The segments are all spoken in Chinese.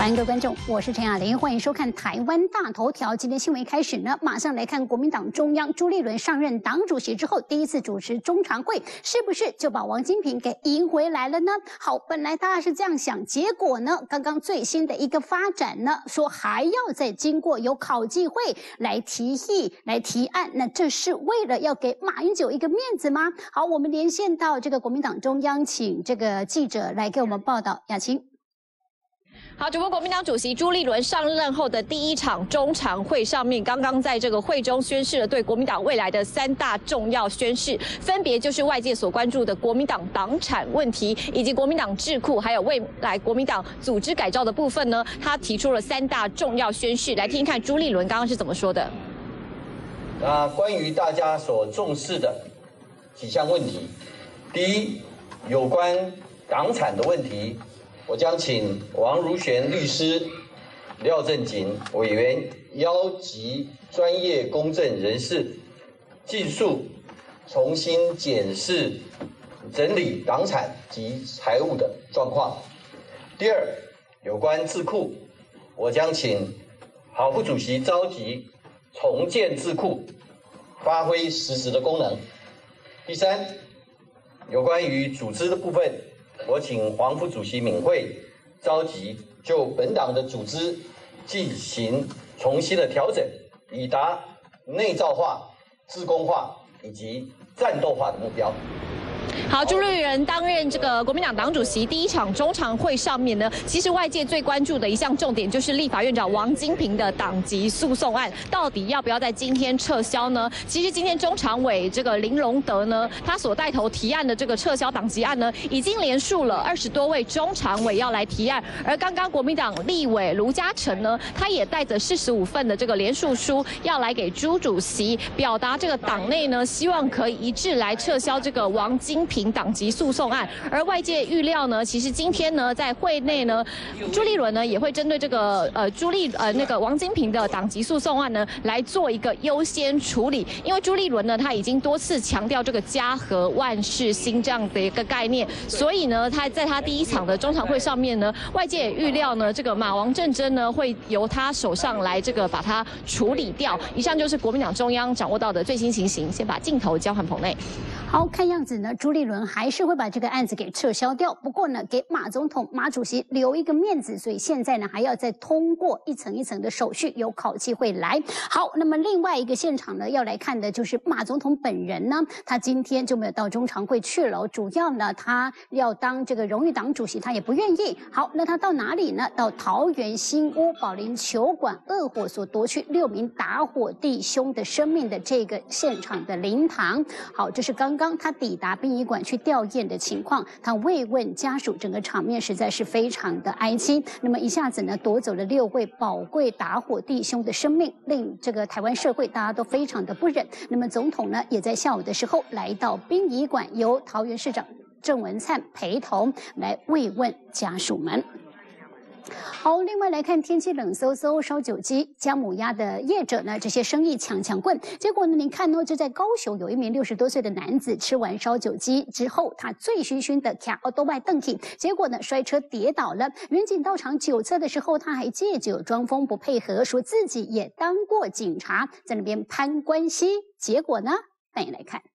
欢迎各位观众，我是陈雅玲，欢迎收看台湾大头条。今天新闻一开始呢，马上来看国民党中央朱立伦上任党主席之后，第一次主持中常会，是不是就把王金平给赢回来了呢？好，本来大家是这样想，结果呢，刚刚最新的一个发展呢，说还要再经过由考纪会来提议、来提案，那这是为了要给马英九一个面子吗？好，我们连线到这个国民党中央，请这个记者来给我们报道。雅琴。 好，主播国民党主席朱立伦上任后的第一场中常会上面，刚刚在这个会中宣示了对国民党未来的3大重要宣示，分别就是外界所关注的国民党党产问题，以及国民党智库，还有未来国民党组织改造的部分呢。他提出了3大重要宣示，来听听看朱立伦刚刚是怎么说的。 关于大家所重视的几项问题，第一，有关党产的问题。我将请王如玄律师、廖正锦委员邀集专业公正人士，技术重新检视、整理党产及财务的状况。第二，有关智库，我将请郝副主席召集重建智库，发挥实质的功能。第三，有关于组织的部分，我请黄副主席敏慧召集就本党的组织进行重新的调整，以达内造化、自工化以及战斗化的目标。 好，朱立伦担任这个国民党党主席第一场中常会上面呢，其实外界最关注的一项重点就是立法院长王金平的党籍诉讼案，到底要不要在今天撤销呢？其实今天中常委这个林荣德呢，他所带头提案的这个撤销党籍案呢，已经连署了20多位中常委要来提案，而刚刚国民党立委卢嘉诚呢，他也带着45份的这个连署书要来给朱主席，表达这个党内呢希望可以一致来撤销这个王金平党籍诉讼案，而外界预料呢，其实今天呢，在会内呢，朱立伦呢也会针对这个那个王金平的党籍诉讼案呢来做一个优先处理，因为朱立伦呢他已经多次强调这个家和万事兴这样的一个概念，所以呢，他在他第一场的中常会上面呢，外界也预料呢，这个马王政珍呢会由他手上来这个把它处理掉。以上就是国民党中央掌握到的最新情形，先把镜头交还棚内。 好，看样子呢，朱立伦还是会把这个案子给撤销掉。不过呢，给马总统、马主席留一个面子，所以现在呢还要再通过一层一层的手续，由考纪会来。好，那么另外一个现场呢，要来看的就是马总统本人呢，他今天就没有到中常会去了。主要呢，他要当这个荣誉党主席，他也不愿意。好，那他到哪里呢？到桃园新屋保龄球馆恶火所夺去6名打火弟兄的生命的这个现场的灵堂。好，这是刚刚他抵达殡仪馆去吊唁的情况，他慰问家属，整个场面实在是非常的哀戚。那么一下子呢，夺走了6位宝贵打火弟兄的生命，令这个台湾社会大家都非常的不忍。那么总统呢，也在下午的时候来到殡仪馆，由桃园市长郑文灿陪同来慰问家属们。好，另外来看天气冷飕飕，烧酒鸡、姜母鸭的业者呢，这些生意抢棍。结果呢，你看哦，就在高雄有一名60多岁的男子吃完烧酒鸡之后，他醉醺醺的骑奥多麦登起，结果呢摔车跌倒了。民警到场酒测的时候，他还借酒装疯不配合，说自己也当过警察，在那边攀关系。结果呢，带你来看。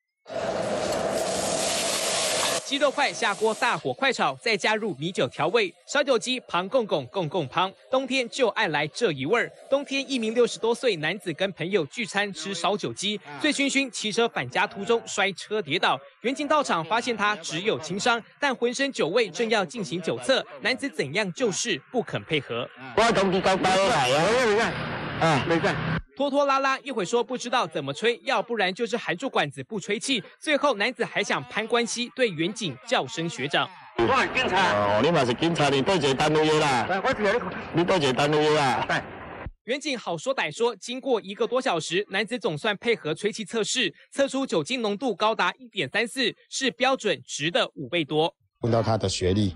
鸡肉块下锅大火快炒，再加入米酒调味，烧酒鸡旁贡贡贡贡旁。冬天就爱来这一味儿。冬天，一名60多岁男子跟朋友聚餐吃烧酒鸡，醉醺醺骑车返家途中摔车跌倒，员警到场发现他只有轻伤，但浑身酒味，正要进行酒测，男子怎样就是不肯配合。 我同佢講拜啊，沒干。 拖拖拉拉，一会说不知道怎么吹，要不然就是含住管子不吹气。最后男子还想攀关系，对员警叫声学长。 我係警察。哦，你嘛是警察，你多謝單位啦。你多謝單位啦。 员警好说歹说，经过1个多小时，男子总算配合吹气测试，测出酒精浓度高达1.34，是标准值的5倍多。 问到他的学历，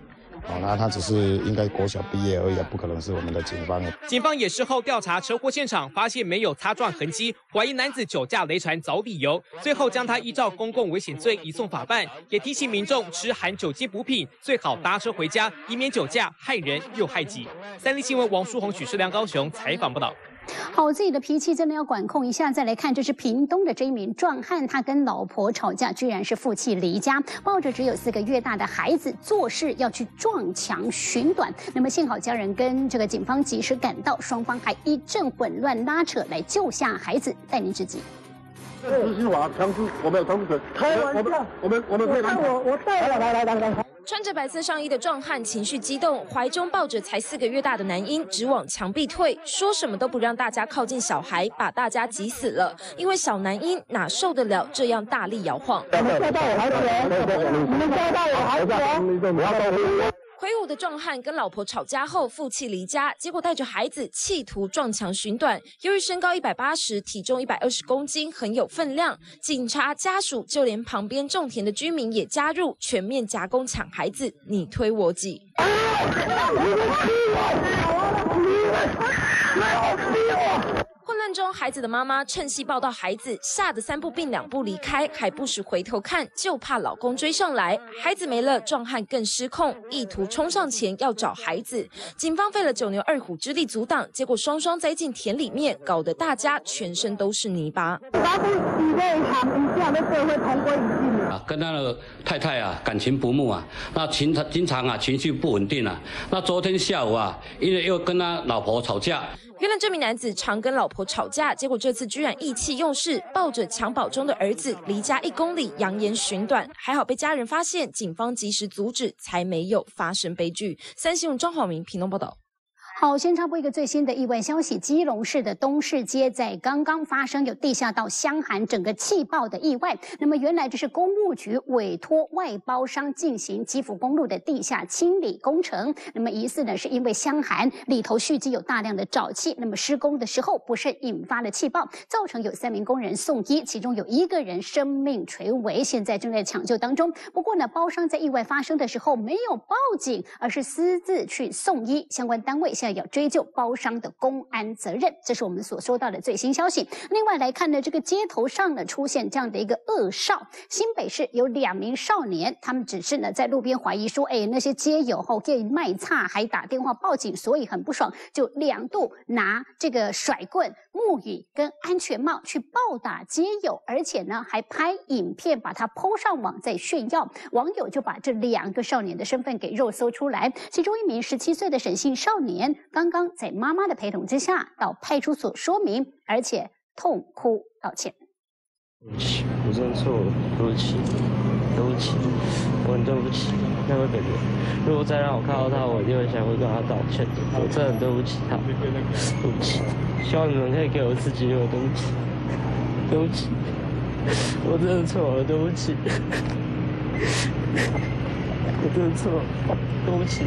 那他只是应该国小毕业而已，不可能是我们的警方。 警方也事后调查车祸现场，发现没有擦撞痕迹，怀疑男子酒驾雷传找理由，最后将他依照公共危险罪移送法办。也提醒民众吃含酒精补品最好搭车回家，以免酒驾害人又害己。三立新闻王淑红、许世良高雄采访报道。 好，自己的脾气真的要管控一下。再来看，这是屏东的这一名壮汉，他跟老婆吵架，居然是负气离家，抱着只有4个月大的孩子，做事要去撞墙寻短。那么幸好家人跟这个警方及时赶到，双方还一阵混乱拉扯来救下孩子。带您直击。 这是我强出，我没有强出，开玩笑，我们可以我带来。 穿着白色上衣的壮汉情绪激动，怀中抱着才4个月大的男婴，直往墙壁推，说什么都不让大家靠近小孩，把大家急死了。因为小男婴哪受得了这样大力摇晃？你们抓到我孩子哦！你们抓到我孩子哦！魁梧的壮汉跟老婆吵架后负气离家，结果带着孩子企图撞墙寻短。由于身高180，体重120公斤，很有分量。警察、家属，就连旁边种田的居民也加入，全面夹攻抢孩子，你推我挤。混乱中，孩子的妈妈趁隙抱到孩子，吓得3步并2步离开，还不时回头看，就怕老公追上来。孩子没了，壮汉更失控，意图冲上前要找孩子。警方费了9牛2虎之力阻挡，结果双双栽进田里面，搞得大家全身都是泥巴。 跟他的太太感情不睦那经常情绪不稳定那昨天下午因为又跟他老婆吵架。 原来这名男子常跟老婆吵架，结果这次居然意气用事，抱着襁褓中的儿子离家1公里，扬言寻短。还好被家人发现，警方及时阻止，才没有发生悲剧。三新闻庄浩明屏东报道。 好，先插播一个最新的意外消息：基隆市的东势街在刚刚发生有地下道箱涵整个气爆的意外。那么原来这是公务局委托外包商进行基福公路的地下清理工程。那么疑似呢是因为箱涵里头蓄积有大量的沼气，那么施工的时候不慎引发了气爆，造成有3名工人送医，其中有1个人生命垂危，现在正在抢救当中。不过呢，包商在意外发生的时候没有报警，而是私自去送医，相关单位现在要追究包商的公安责任，这是我们所收到的最新消息。另外来看呢，这个街头上呢出现这样的一个恶少，新北市有2名少年，他们只是呢在路边怀疑说，那些街友给卖差，还打电话报警，所以很不爽，就2度拿这个甩棍、木椅跟安全帽去暴打街友，而且呢还拍影片把它 po 上网再炫耀。网友就把这2个少年的身份给肉搜出来，其中1名17岁的沈姓少年刚刚在妈妈的陪同之下到派出所说明，而且痛哭道歉。 对不起，我真的错了，对不起，对不起，我很对不起那位哥哥。如果再让我看到他，我一定会想会跟他道歉的。我真的很对不起他，对不起。希望你们可以给我一次机会，对不起，对不起，我真的错了，对不起，我真的错了，对不起。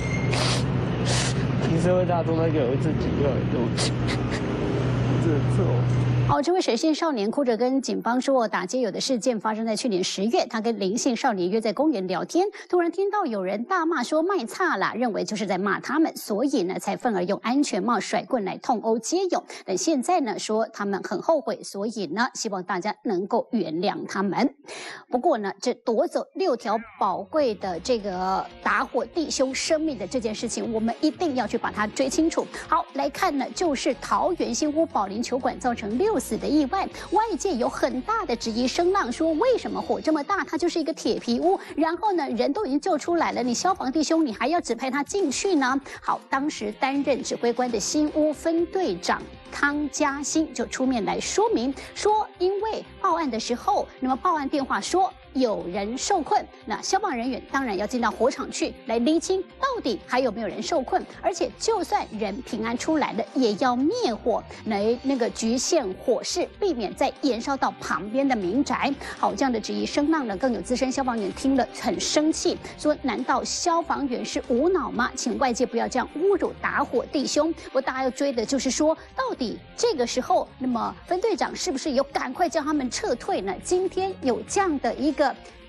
请社会大众再给我一次机会，对不起，我真的错了。 好，这位沈姓少年哭着跟警方说，打街友的事件发生在去年10月，他跟林姓少年约在公园聊天，突然听到有人大骂说卖差啦，认为就是在骂他们，所以呢才愤而用安全帽甩棍来痛殴街友。但现在呢说他们很后悔，所以呢希望大家能够原谅他们。不过呢，这夺走6条宝贵的这个打火弟兄生命的这件事情，我们一定要去把它追清楚。好，来看呢，就是桃园新屋保龄球馆造成6死的意外，外界有很大的质疑声浪，说为什么火这么大，它就是一个铁皮屋，然后呢人都已经救出来了，你消防弟兄你还要指派他进去呢？好，当时担任指挥官的新屋分队长汤嘉兴就出面来说明，说因为报案的时候，那么报案电话说有人受困，那消防人员当然要进到火场去来厘清到底还有没有人受困，而且就算人平安出来了，也要灭火，来那个局限火势，避免再延烧到旁边的民宅。好，这样的质疑声浪呢，更有资深消防员听了很生气，说难道消防员是无脑吗？请外界不要这样侮辱打火弟兄。不过大家要追的就是说，到底这个时候，那么分队长是不是有赶快叫他们撤退呢？今天有这样的一个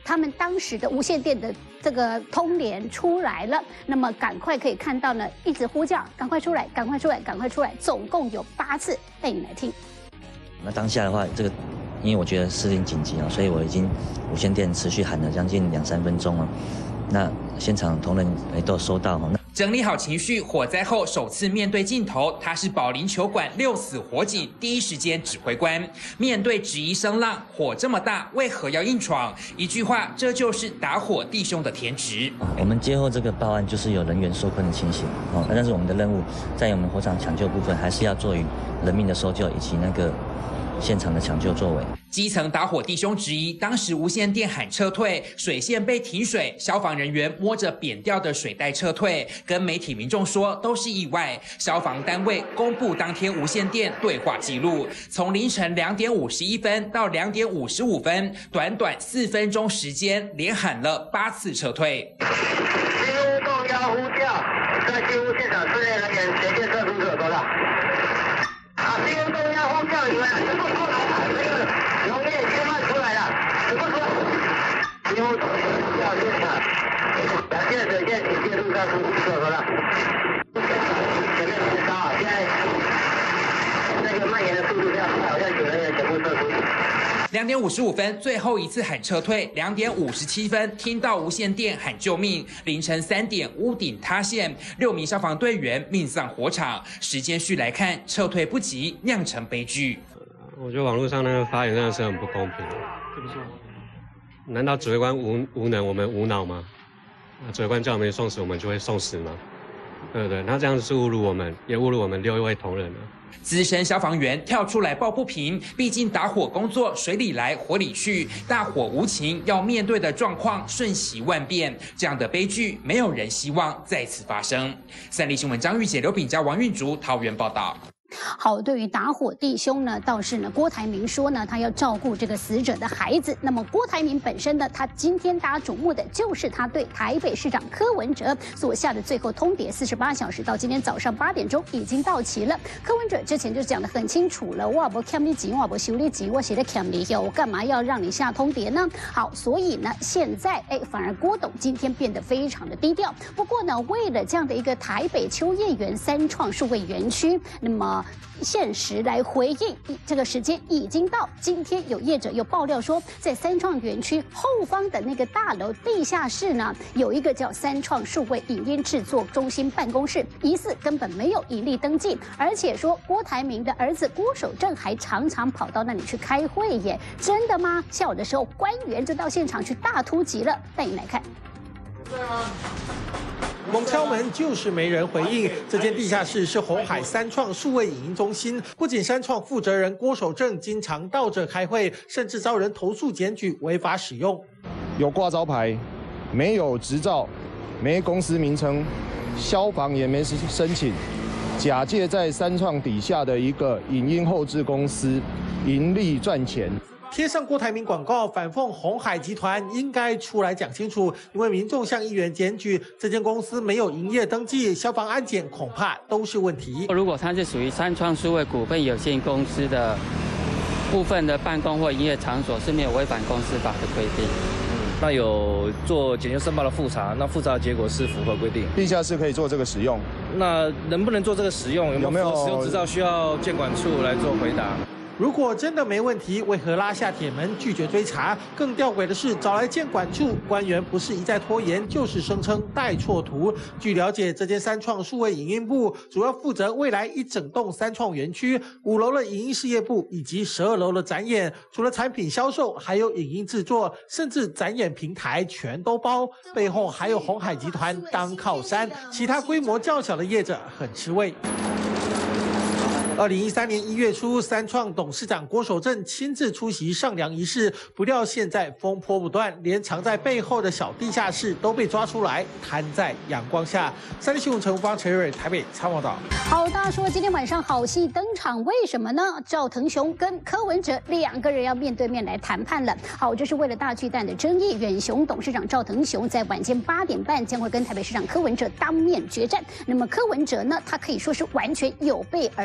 他们当时的无线电的这个通联出来了，那么赶快可以看到呢，一直呼叫，赶快出来，赶快出来，赶快出来，总共有8次，带你来听。 那当下的话，因为我觉得事情紧急啊，所以我已经无线电持续喊了将近2-3分钟了。那现场同仁也都收到。 整理好情绪，火灾后首次面对镜头，他是保龄球馆6死火警第一时间指挥官。面对质疑声浪，火这么大，为何要硬闯？一句话，这就是打火弟兄的天职。 我们接获这个报案，就是有人员受困的情形但是我们的任务在我们火场抢救部分，还是要做于人命的搜救以及那个现场的抢救作为。 基层打火弟兄质疑，当时无线电喊撤退，水线被停水，消防人员摸着扁掉的水带撤退，跟媒体民众说都是意外。消防单位公布当天无线电对话记录，从凌晨2点51分到2点55分，短短4分钟时间，连喊了8次撤退。进屋动要呼叫，在进屋现场室内人员全线撤出是有多大？进屋动要呼叫，你们全部出来了，溶液先慢出来了，全部出来。进屋动要现场，两线水线请介入上出是有多大？前面很高啊，现在那个蔓延的速度比较快，好像有人员全部撤出。2点55分，最后一次喊撤退。2点57分，听到无线电喊救命。凌晨3点，屋顶塌陷，6名消防队员命丧火场。时间序来看，撤退不及，酿成悲剧。 我觉得网络上那个发言真的是很不公平。怎么说？难道指挥官无能，我们无脑吗？指挥官叫我们送死，我们就会送死吗？对不对？那这样子是侮辱我们，也侮辱我们6位同仁了。 资深消防员跳出来抱不平，毕竟打火工作水里来火里去，大火无情，要面对的状况瞬息万变，这样的悲剧没有人希望再次发生。三立新闻张玉姐、刘炳嘉、王运竹桃园报道。 好，对于打火弟兄呢，倒是呢，郭台铭说呢，他要照顾这个死者的孩子。那么郭台铭本身呢，他今天大家瞩目的就是他对台北市长柯文哲所下的最后通牒，48小时到今天早上8点钟已经到齐了。柯文哲之前就讲得很清楚了，我不欠你钱，我不收你钱，我写的欠你我干嘛要让你下通牒呢？好，所以呢，现在反而郭董今天变得非常的低调。不过呢，为了这样的一个台北秋叶原3创数位园区，那么限时来回应，这个时间已经到。今天有业者又爆料说，在3创园区后方的那个大楼地下室呢，有一个叫3创数位影音制作中心办公室，疑似根本没有盈利登记，而且说郭台铭的儿子郭守正还常常跑到那里去开会耶，真的吗？下午的时候，官员就到现场去大突击了，带你来看。 对吗？猛敲门就是没人回应。这间地下室是鸿海3创数位影音中心，不仅3创负责人郭守正经常到这开会，甚至遭人投诉检举违法使用。 有挂招牌，没有执照，没公司名称，消防也没申请，假借在3创底下的一个影音后制公司盈利赚钱。 贴上郭台铭广告，反讽鸿海集团应该出来讲清楚，因为民众向议员检举这间公司没有营业登记，消防安检恐怕都是问题。 如果它是属于3创数位股份有限公司的部分的办公或营业场所，是没有违反公司法的规定。 那有做检修申报的复查，那复查的结果是符合规定， 地下室可以做这个使用。 那能不能做这个使用？有没有使用执照？需要监管处来做回答。 如果真的没问题，为何拉下铁门拒绝追查？更吊诡的是，找来监管处官员，不是一再拖延，就是声称带错图。据了解，这间3创数位影音部主要负责未来一整栋3创园区5楼的影音事业部以及12楼的展演，除了产品销售，还有影音制作，甚至展演平台全都包。背后还有鸿海集团当靠山，其他规模较小的业者很吃味。2013年1月初，3创董事长郭守正亲自出席上梁仪式，不料现在风波不断，连藏在背后的小地下室都被抓出来，摊在阳光下。三立新闻陈吴芳、陈瑞台北参报道。 好，大家说今天晚上好戏登场，为什么呢？赵腾雄跟柯文哲2个人要面对面来谈判了。好，这是为了大巨蛋的争议，远雄董事长赵腾雄在晚间8点半将会跟台北市长柯文哲当面决战。那么柯文哲呢，他可以说是完全有备而来哦。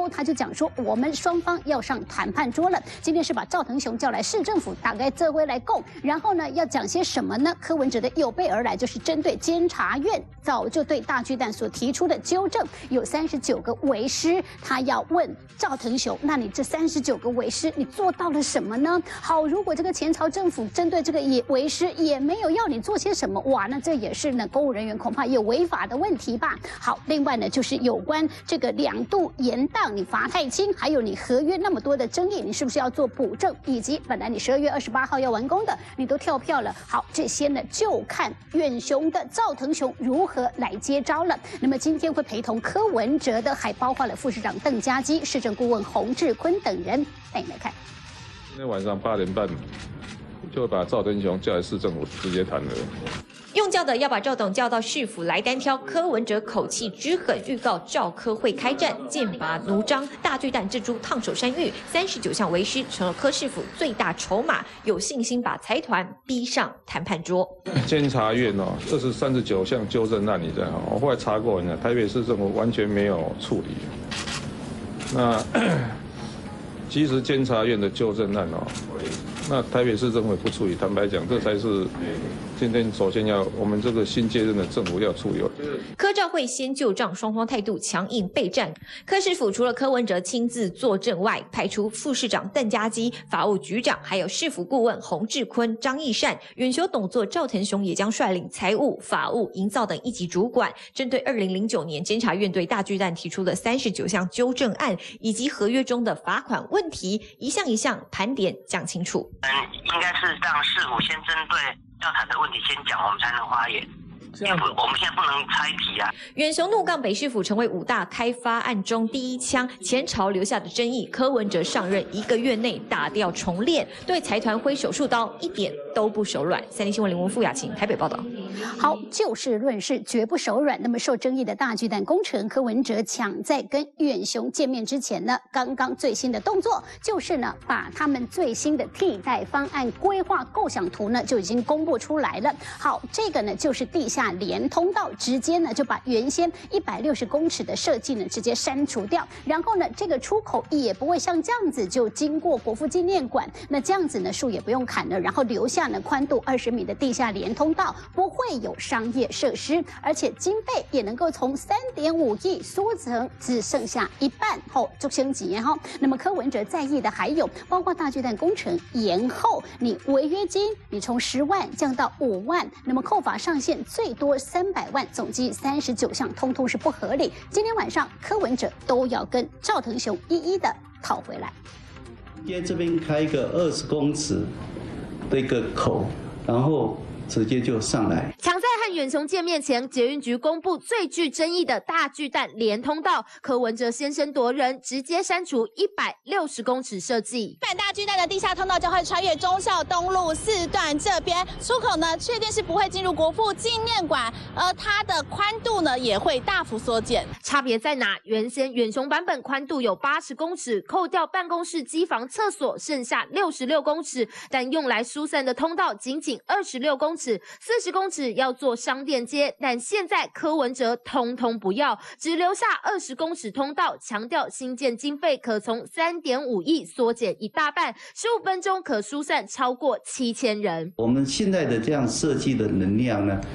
周他就讲说，我们双方要上谈判桌了。今天是把赵腾雄叫来市政府，大概这回来供，然后呢要讲些什么呢？柯文哲的有备而来就是针对监察院早就对大巨蛋所提出的纠正，有39个为师，他要问赵腾雄，那你这39个为师你做到了什么呢？好，如果这个前朝政府针对这个为师也没有要你做些什么，哇，那这也是呢公务人员恐怕也有违法的问题吧。好，另外呢就是有关这个2度延宕，你罚太轻，还有你合约那么多的争议，你是不是要做补正？以及本来你12月28号要完工的，你都跳票了。好，这些呢就看远雄的赵腾雄如何来接招了。那么今天会陪同柯文哲的，还包括了副市长邓家基、市政顾问洪志坤等人。带你来看， 今天晚上8点半就把赵腾雄叫来市政府直接谈了。 用叫的要把赵董叫到市府来单挑，柯文哲口气之狠，预告赵柯会开战，剑拔弩张。大巨蛋这株烫手山芋，39项为师成了柯市府最大筹码，有信心把财团逼上谈判桌。 监察院这是39项纠正案，你知道吗？我后来查过，台北市政府完全没有处理。那其实监察院的纠正案那台北市政府也不处理，坦白讲，这才是今天首先要我们这个新接任的政府要处理。 柯赵会先就账，双方态度强硬备战。柯市府除了柯文哲亲自坐镇外，派出副市长邓家基、法务局长，还有市府顾问洪志坤、张义善、远雄董座赵腾雄也将率领财务、法务、营造等一级主管，针对2009年监察院对大巨蛋提出的39项纠正案，以及合约中的罚款问题，一项一项盘点讲清楚。 应该是让市府先针对要谈的问题先讲，我们才能发言。我们现在不能猜题啊！ 远雄怒杠北市府成为5大开发案中第一枪，前朝留下的争议，柯文哲上任1个月内打掉重练，对财团挥手术刀，一点都不手软。3立新闻林文傅雅琴台北报道。 好，就事论事，绝不手软。那么受争议的大巨蛋工程，柯文哲抢在跟远雄见面之前呢，刚刚最新的动作就是呢，把他们最新的替代方案规划构想图呢就已经公布出来了。好，这个呢就是地下连通道，直接呢就把原先160公尺的设计呢直接删除掉，然后呢这个出口也不会像这样子就经过国父纪念馆，那这样子呢树也不用砍了，然后留下呢宽度20米的地下连通道，不会有商业设施，而且经费也能够从3.5亿缩成只剩下一半后就升级哈。那么柯文哲在意的还有包括大巨蛋工程延后，你违约金你从10万降到5万，那么扣罚上限最多300万，总计39项，通通是不合理。今天晚上柯文哲都要跟赵腾雄一一的讨回来。 接这边开一个20公尺的一个口，然后直接就上来。 抢在和远雄见面前，捷运局公布最具争议的大巨蛋连通道，柯文哲先声夺人，直接删除160公尺设计。 大巨蛋的地下通道将会穿越忠孝东路4段这边，出口呢确定是不会进入国父纪念馆，而它的宽度呢也会大幅缩减。 差别在哪？原先远雄版本宽度有80公尺，扣掉办公室、机房、厕所，剩下66公尺，但用来疏散的通道仅仅26公尺，40公尺要做商店街，但现在柯文哲通通不要，只留下20公尺通道，强调新建经费可从3.5亿缩减一大半，15分钟可疏散超过7000人。 我们现在的这样设计的能量呢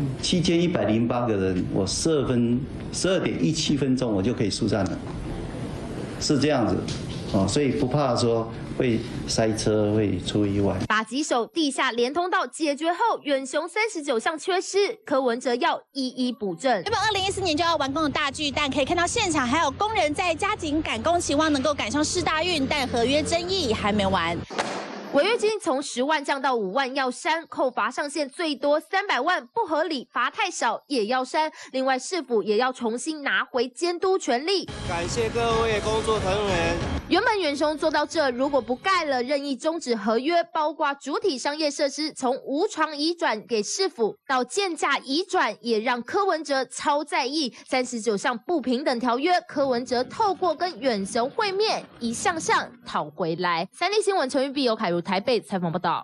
，7108个人，我12.17分钟我就可以疏散了，是这样子所以不怕说会塞车，会出意外。 把棘手地下连通道解决后，远雄39项缺失，柯文哲要一一补正。 原本2014年就要完工的大巨蛋，可以看到现场还有工人在加紧赶工，期望能够赶上世大运，但合约争议还没完。 违约金从10万降到5万要删，扣罚上限最多300万，不合理，罚太少也要删。另外，市府也要重新拿回监督权力。 感谢各位工作团员。 原本远雄做到这，如果不盖了，任意终止合约，包括主体商业设施从无偿移转给市府到建价移转，也让柯文哲超在意。39项不平等条约，柯文哲透过跟远雄会面，一项项讨回来。3立新闻陈玉碧、尤凯如台北采访报道。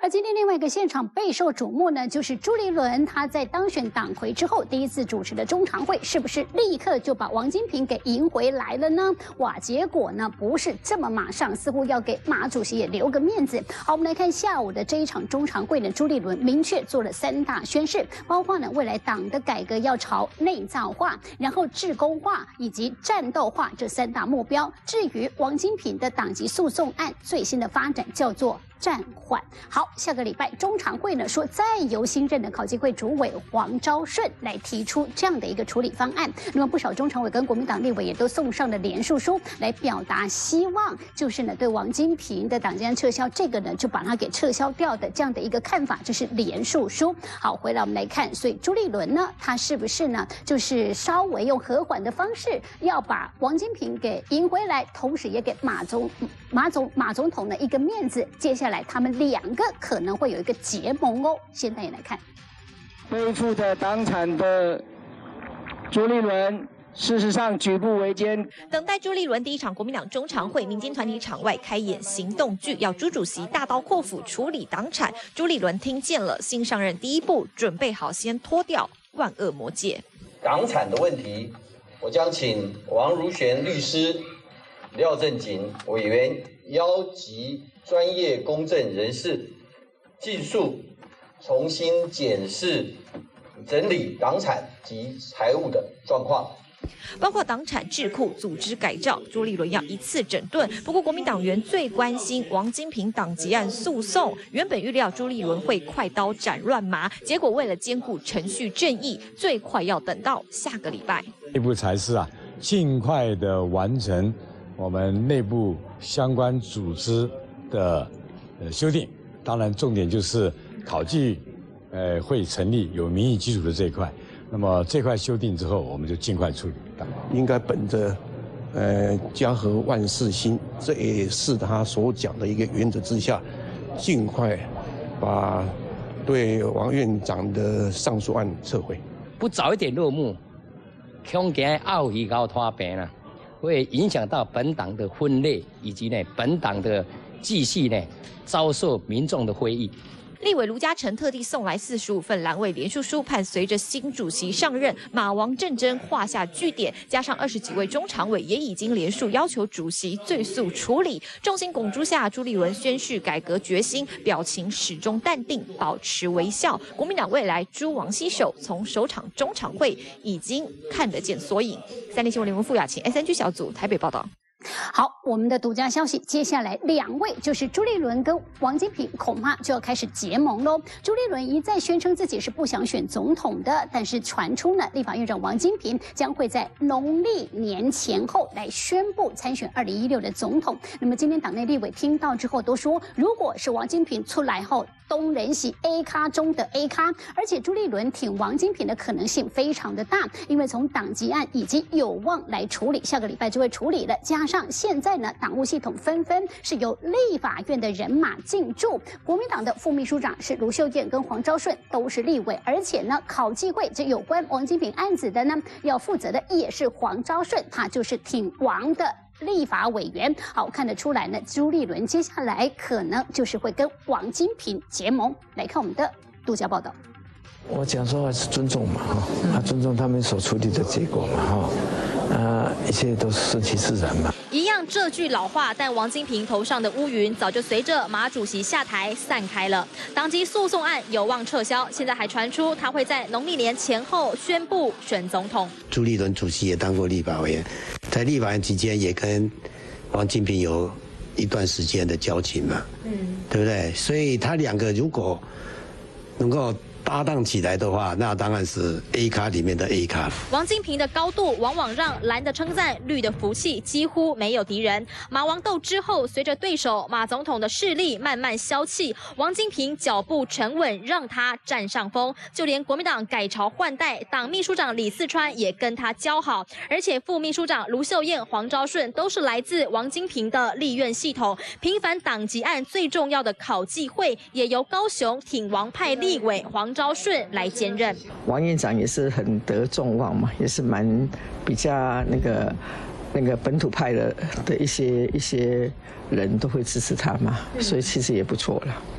而今天另外一个现场备受瞩目呢，就是朱立伦他在当选党魁之后第一次主持的中常会，是不是立刻就把王金平给赢回来了呢？哇，结果呢不是这么马上，似乎要给马主席也留个面子。好，我们来看下午的这一场中常会呢，朱立伦明确做了3大宣示，包括呢未来党的改革要朝内造化，然后志工化以及战斗化这3大目标。至于王金平的党籍诉讼案最新的发展叫做暂缓。好，下个礼拜中常会呢说再由新任的考纪会主委黄昭顺来提出这样的一个处理方案。那么不少中常委跟国民党立委也都送上了联署书来表达希望，就是呢对王金平的党籍案撤销，这个呢就把它给撤销掉的这样的一个看法，这是联署书。好，回来我们来看，所以朱立伦呢他是不是呢就是稍微用和缓的方式要把王金平给赢回来，同时也给马总统的一个面子。接下来他们2个可能会有一个结盟哦。现在也来看， 背负着党产的朱立伦，事实上举步维艰。 等待朱立伦第一场国民党中常会，民间团体场外开演行动剧，要朱主席大刀阔斧处理党产。朱立伦听见了，新上任第一步，准备好先脱掉万恶魔戒。 党产的问题，我将请王如玄律师、廖正锦委员邀集专业公正人士，技术重新检视、整理党产及财务的状况， 包括党产智库组织改造，朱立伦要一次整顿。不过国民党员最关心王金平党籍案诉讼，原本预料朱立伦会快刀斩乱麻，结果为了兼顾程序正义，最快要等到下个礼拜。 内部才是尽快的完成我们内部相关组织的修订，当然重点就是考纪会成立有民意基础的这一块。那么这块修订之后，我们就尽快处理。 应该本着家和万事兴，这也是他所讲的一个原则之下，尽快把对王院长的上诉案撤回。 不早一点落幕，恐惊后遗高拖病了，会影响到本党的分裂，以及本党的继续遭受民众的非议。 立委卢嘉诚特地送来45份蓝委联署书，盼随着新主席上任，马王政争画下句点。加上20几位中常委也已经联署要求主席最速处理。众星拱珠下，朱立伦宣誓改革决心，表情始终淡定，保持微笑。国民党未来朱王携手，从首场中常会已经看得见缩影。3立新闻联盟傅雅琴 SNG 小组台北报道。 好，我们的独家消息，接下来2位就是朱立伦跟王金平，恐怕就要开始结盟喽。朱立伦一再宣称自己是不想选总统的，但是传出呢，立法院长王金平将会在农历年前后来宣布参选2016的总统。那么今天党内立委听到之后都说，如果是王金平出来后，东人喜 A 咖中的 A 咖，而且朱立伦挺王金平的可能性非常的大，因为从党籍案已经有望来处理，下个礼拜就会处理了。加上现在呢，党务系统纷纷是由立法院的人马进驻，国民党的副秘书长是卢秀燕跟黄昭顺都是立委，而且呢，考纪会这有关王金平案子的呢，要负责的也是黄昭顺，他就是挺王的立法委员。好，看得出来呢，朱立伦接下来可能就是会跟王金平结盟。来看我们的独家报道。 我讲说还是尊重嘛，尊重他们所处理的结果嘛，一切都是顺其自然嘛。 一样这句老话，但王金平头上的乌云早就随着马主席下台散开了。党籍诉讼案有望撤销，现在还传出他会在农历年前后宣布选总统。 朱立伦主席也当过立法委员，在立法院期间也跟王金平有一段时间的交情嘛，对不对？所以他2个如果能够搭档起来的话，那当然是 A 咖里面的 A 咖。 王金平的高度往往让蓝的称赞，绿的服气，几乎没有敌人。马王斗之后，随着对手马总统的势力慢慢消气，王金平脚步沉稳，让他占上风。就连国民党改朝换代，党秘书长李四川也跟他交好，而且副秘书长卢秀燕、黄昭顺都是来自王金平的立院系统。平反党籍案最重要的考纪会，也由高雄挺王派立委黄昭顺来兼任。 王院长也是很得众望嘛，也是蛮比较那个本土派的一些人都会支持他嘛，所以其实也不错了。 朱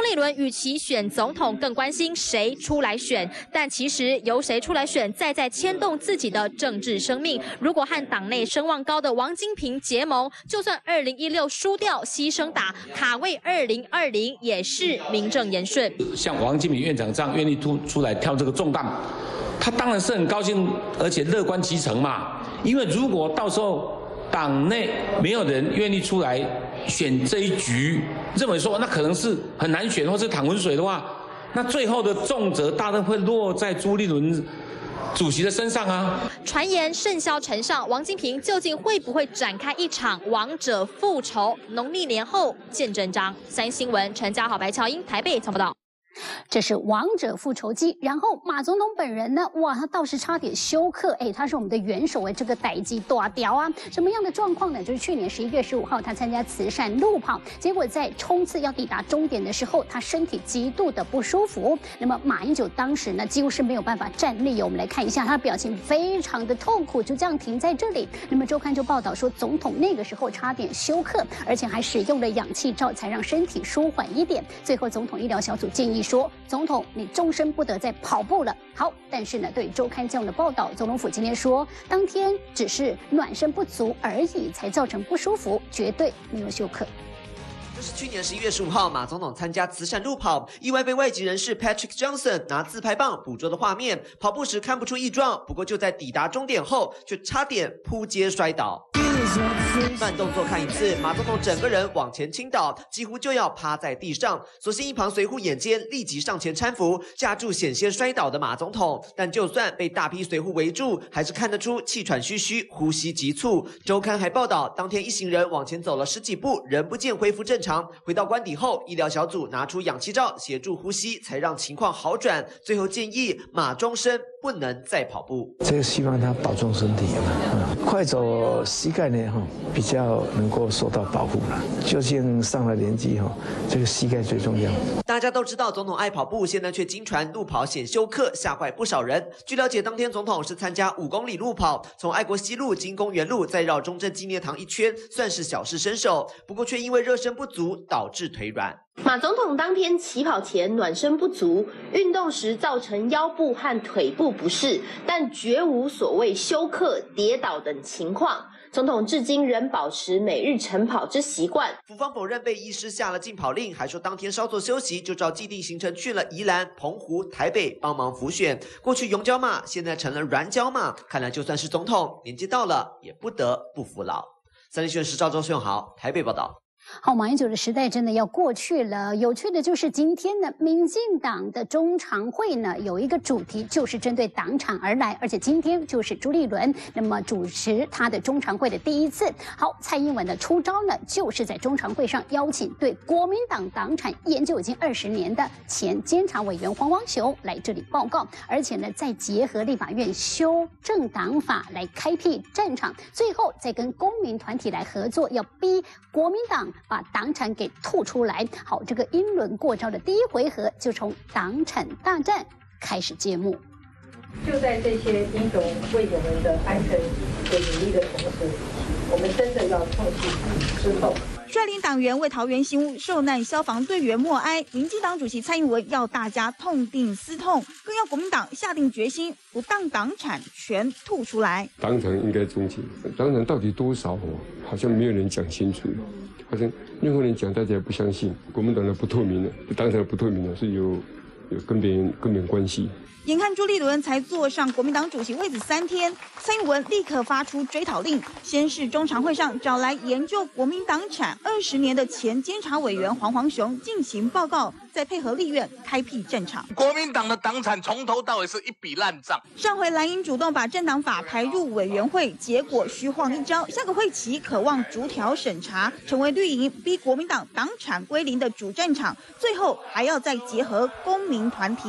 立伦与其选总统更关心谁出来选，但其实由谁出来选，在牵动自己的政治生命。如果和党内声望高的王金平结盟，就算2016输掉，牺牲打卡位2020，也是名正言顺。 像王金平院长这样愿意出来挑这个重担，他当然是很高兴，而且乐观其成嘛。因为如果到时候党内没有人愿意出来选这一局，认为说那可能是很难选或是淌浑水的话，那最后的重责大概会落在朱立伦主席的身上啊。 传言甚嚣尘上，王金平究竟会不会展开一场王者复仇？农历年后见真章。三新闻陈家豪、白乔英台北采访报道。 这是王者复仇记，然后马总统本人呢？哇，他倒是差点休克，他是我们的元首这个逮鸡大雕啊！什么样的状况呢？就是去年11月15号，他参加慈善路跑，结果在冲刺要抵达终点的时候，他身体极度的不舒服。那么马英九当时呢，几乎是没有办法站立。我们来看一下他的表情，非常的痛苦，就这样停在这里。那么周刊就报道说，总统那个时候差点休克，而且还使用了氧气罩，才让身体舒缓一点。最后，总统医疗小组建议说，总统你终身不得再跑步了。好，但是呢，对周刊这样的报道，总统府今天说，当天只是暖身不足而已，才造成不舒服，绝对没有休克。 这是去年11月15号，马总统参加慈善路跑，意外被外籍人士 Patrick Johnson 拿自拍棒捕捉的画面。跑步时看不出异状，不过就在抵达终点后，却差点扑街摔倒。慢动作看一次，马总统整个人往前倾倒，几乎就要趴在地上。所幸一旁随护眼尖，立即上前搀扶，架住险些摔倒的马总统。但就算被大批随护围住，还是看得出气喘吁吁，呼吸急促。周刊还报道，当天一行人往前走了10几步，仍不见恢复正常。回到官邸后，医疗小组拿出氧气罩协助呼吸，才让情况好转。最后建议马终身不能再跑步。 这个希望他保重身体快走膝盖呢比较能够受到保护了。究竟上了年纪这个膝盖最重要。 大家都知道总统爱跑步，现在却经传路跑险休克，吓坏不少人。据了解，当天总统是参加5公里路跑，从爱国西路经公园路，再绕中正纪念堂一圈，算是小试身手。不过却因为热身不足，导致腿软。 马总统当天起跑前暖身不足，运动时造成腰部和腿部不适，但绝无所谓休克、跌倒等情况。总统至今仍保持每日晨跑之习惯。 府方否认被医师下了禁跑令，还说当天稍作休息就照既定行程去了宜兰、澎湖、台北帮忙辅选。过去용角马，现在成了软脚马，看来就算是总统，年纪到了也不得不服老。三立新闻时赵周顺豪台北报道。 好，马英九的时代真的要过去了。有趣的就是今天呢，民进党的中常会呢有一个主题，就是针对党产而来，而且今天就是朱立伦那么主持他的中常会的第一次。好，蔡英文的出招呢，就是在中常会上邀请对国民党党产研究已经20年的前监察委员黄光雄来这里报告，而且呢，再结合立法院修正党法来开辟战场，最后再跟公民团体来合作，要逼国民党把党产给吐出来。好，这个英伦过招的第一回合就从党产大战开始揭幕。 就在这些英雄为我们的安全给努力的同时，我们真的要痛心之痛。 率领党员为桃园新屋受难消防队员默哀，民进党主席蔡英文要大家痛定思痛，更要国民党下定决心，不当党产全吐出来。 党产应该终结，党产到底多少好像没有人讲清楚，好像任何人讲大家也不相信。国民党的不透明的，党产的不透明的是有根本关系。 眼看朱立伦才坐上国民党主席位子3天，蔡英文立刻发出追讨令，先是中常会上找来研究国民党产20年的前监察委员黄煌雄进行报告，再配合立院开辟战场。 国民党的党产从头到尾是一笔烂账。 上回蓝营主动把政党法排入委员会，结果虚晃一招，下个会期渴望逐条审查，成为绿营逼国民党党产归零的主战场，最后还要再结合公民团体。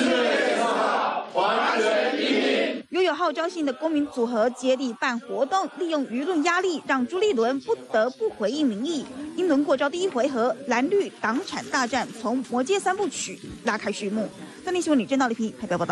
完全一体。拥有号召性的公民组合接力办活动，利用舆论压力，让朱立伦不得不回应民意。英伦过招第一回合，蓝绿党产大战从魔戒3部曲拉开序幕。三立新闻李正道、李皮台北报道。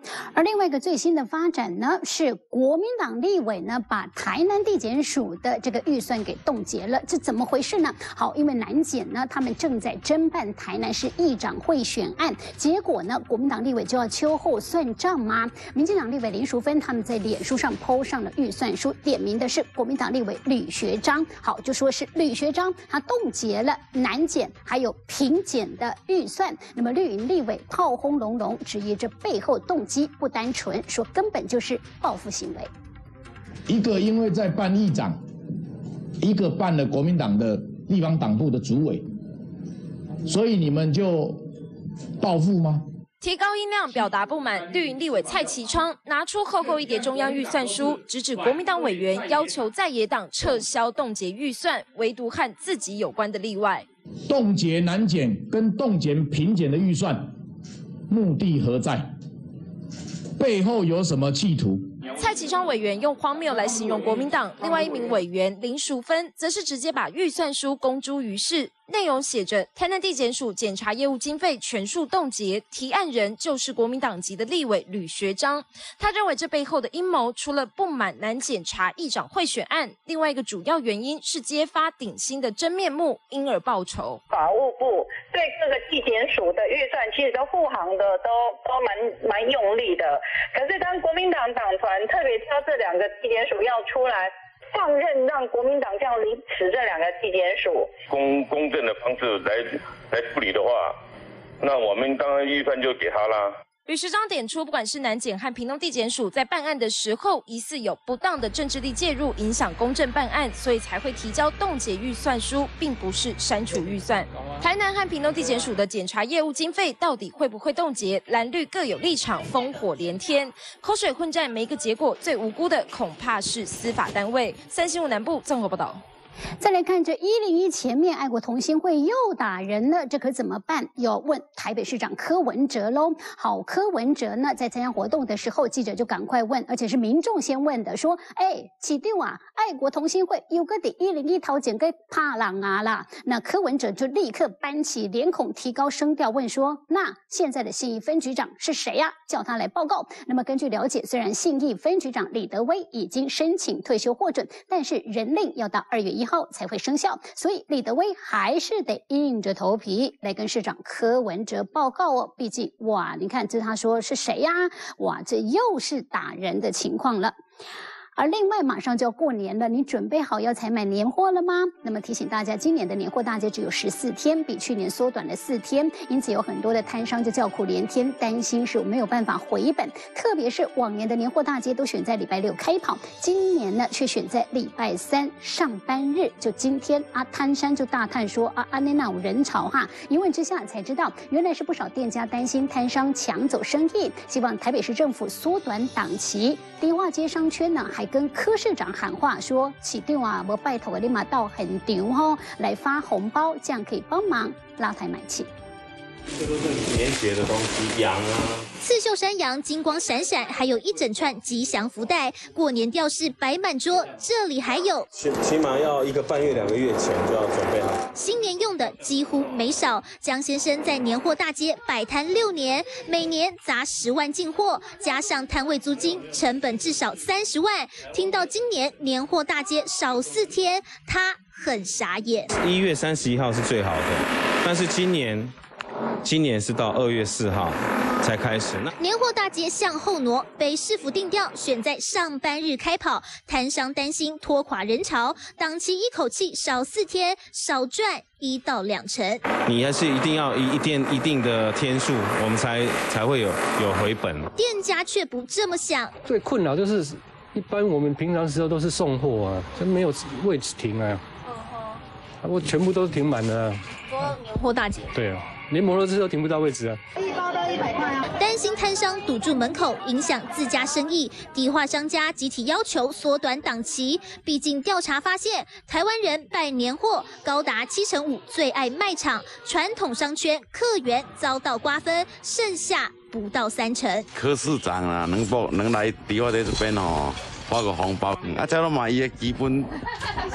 而另外一个最新的发展呢，是国民党立委呢把台南地检署的这个预算给冻结了，这怎么回事呢？好，因为南检呢他们正在侦办台南市议长贿选案，结果呢国民党立委就要秋后算账吗？民进党立委林淑芬他们在脸书上 po 上了预算书，点名的是国民党立委吕学章，好，就说是吕学章他冻结了南检还有平检的预算，那么绿营立委炮轰隆隆，质疑这背后动机不单纯，说根本就是报复行为。 一个因为在办议长，一个办了国民党的地方党部的主委，所以你们就报复吗？ 提高音量表达不满，绿营立委蔡其昌拿出厚厚一叠中央预算书，直指国民党委员要求在野党撤销冻结预算，唯独和自己有关的例外。 冻结南检跟冻结平检的预算，目的何在？背后有什么企图？ 蔡其昌委员用荒谬来形容国民党，另外一名委员林淑芬则是直接把预算书公诸于世，内容写着台南地检署检察业务经费全数冻结，提案人就是国民党籍的立委吕学章。他认为这背后的阴谋，除了不满南检察议长贿选案，另外一个主要原因是揭发顶新的真面目，因而报仇。 法务部对各个地检署的预算其实都护航的都蛮用力的，可是当国民党党团特别挑这两个地检署要出来放任，让国民党这样凌迟这两个地检署， 公正的方式来处理的话，那我们当然预算就给他啦。 吕学章点出，不管是南检和屏东地检署在办案的时候，疑似有不当的政治力介入，影响公正办案，所以才会提交冻结预算书，并不是删除预算。台南和屏东地检署的检察业务经费到底会不会冻结？蓝绿各有立场，烽火连天，口水混战，没一个结果，最无辜的恐怕是司法单位。三新闻南部综合报道。 再来看这101前面，爱国同心会又打人了，这可怎么办？要问台北市长柯文哲喽。好，柯文哲呢在参加活动的时候，记者就赶快问，而且是民众先问的，说：“市长啊，爱国同心会有个伫101头前给怕人啊啦。”那柯文哲就立刻搬起脸孔，提高声调问说：“那现在的信义分局长是谁呀？叫他来报告。”那么根据了解，虽然信义分局长李德威已经申请退休获准，但是人令要到2月1号才会生效，所以李德威还是得硬着头皮来跟市长柯文哲报告哦。毕竟，哇，你看这他说是谁呀？哇，这又是打人的情况了。而另外马上就要过年了，你准备好要采买年货了吗？那么提醒大家，今年的年货大街只有14天，比去年缩短了4天，因此有很多的摊商就叫苦连天，担心是没有办法回本。特别是往年的年货大街都选在礼拜6开跑，今年呢却选在礼拜3上班日，就今天啊，摊商就大叹说啊，那有人潮哈。一问之下才知道，原来是不少店家担心摊商抢走生意，希望台北市政府缩短档期。迪化街商圈呢还跟柯市长喊话说：“市长啊，我拜托你嘛到现场吼来发红包，这样可以帮忙拉抬买气。” 这都是年节的东西，羊啊， 刺绣山羊金光闪闪，还有一整串吉祥福袋，过年吊饰摆满桌。这里还有， 起码要1个半月、2个月前就要准备好。 新年用的几乎没少。江先生在年货大街摆摊6年，每年砸10万进货，加上摊位租金，成本至少30万。听到今年年货大街少4天，他很傻眼。 1月31号是最好的，但是今年是到2月4号才开始。 年货大街向后挪，被市府定调选在上班日开跑，摊商担心拖垮人潮，档期一口气少4天，少赚1到2成。 你还是一定要一定的天数，我们才会有回本。 店家却不这么想， 最困扰就是一般我们平常时候都是送货啊，就没有位置停啊，我全部都停满了。 说年货大街， 对啊。连摩托车都停不到位置啊！ 一包都100块啊！担心摊商堵住门口，影响自家生意，迪化商家集体要求缩短档期。毕竟调查发现，台湾人拜年货高达75%，最爱卖场，传统商圈客源遭到瓜分，剩下不到3成。 柯市长啊，能来迪化街这边哦，发个红包，这都嘛伊的基本。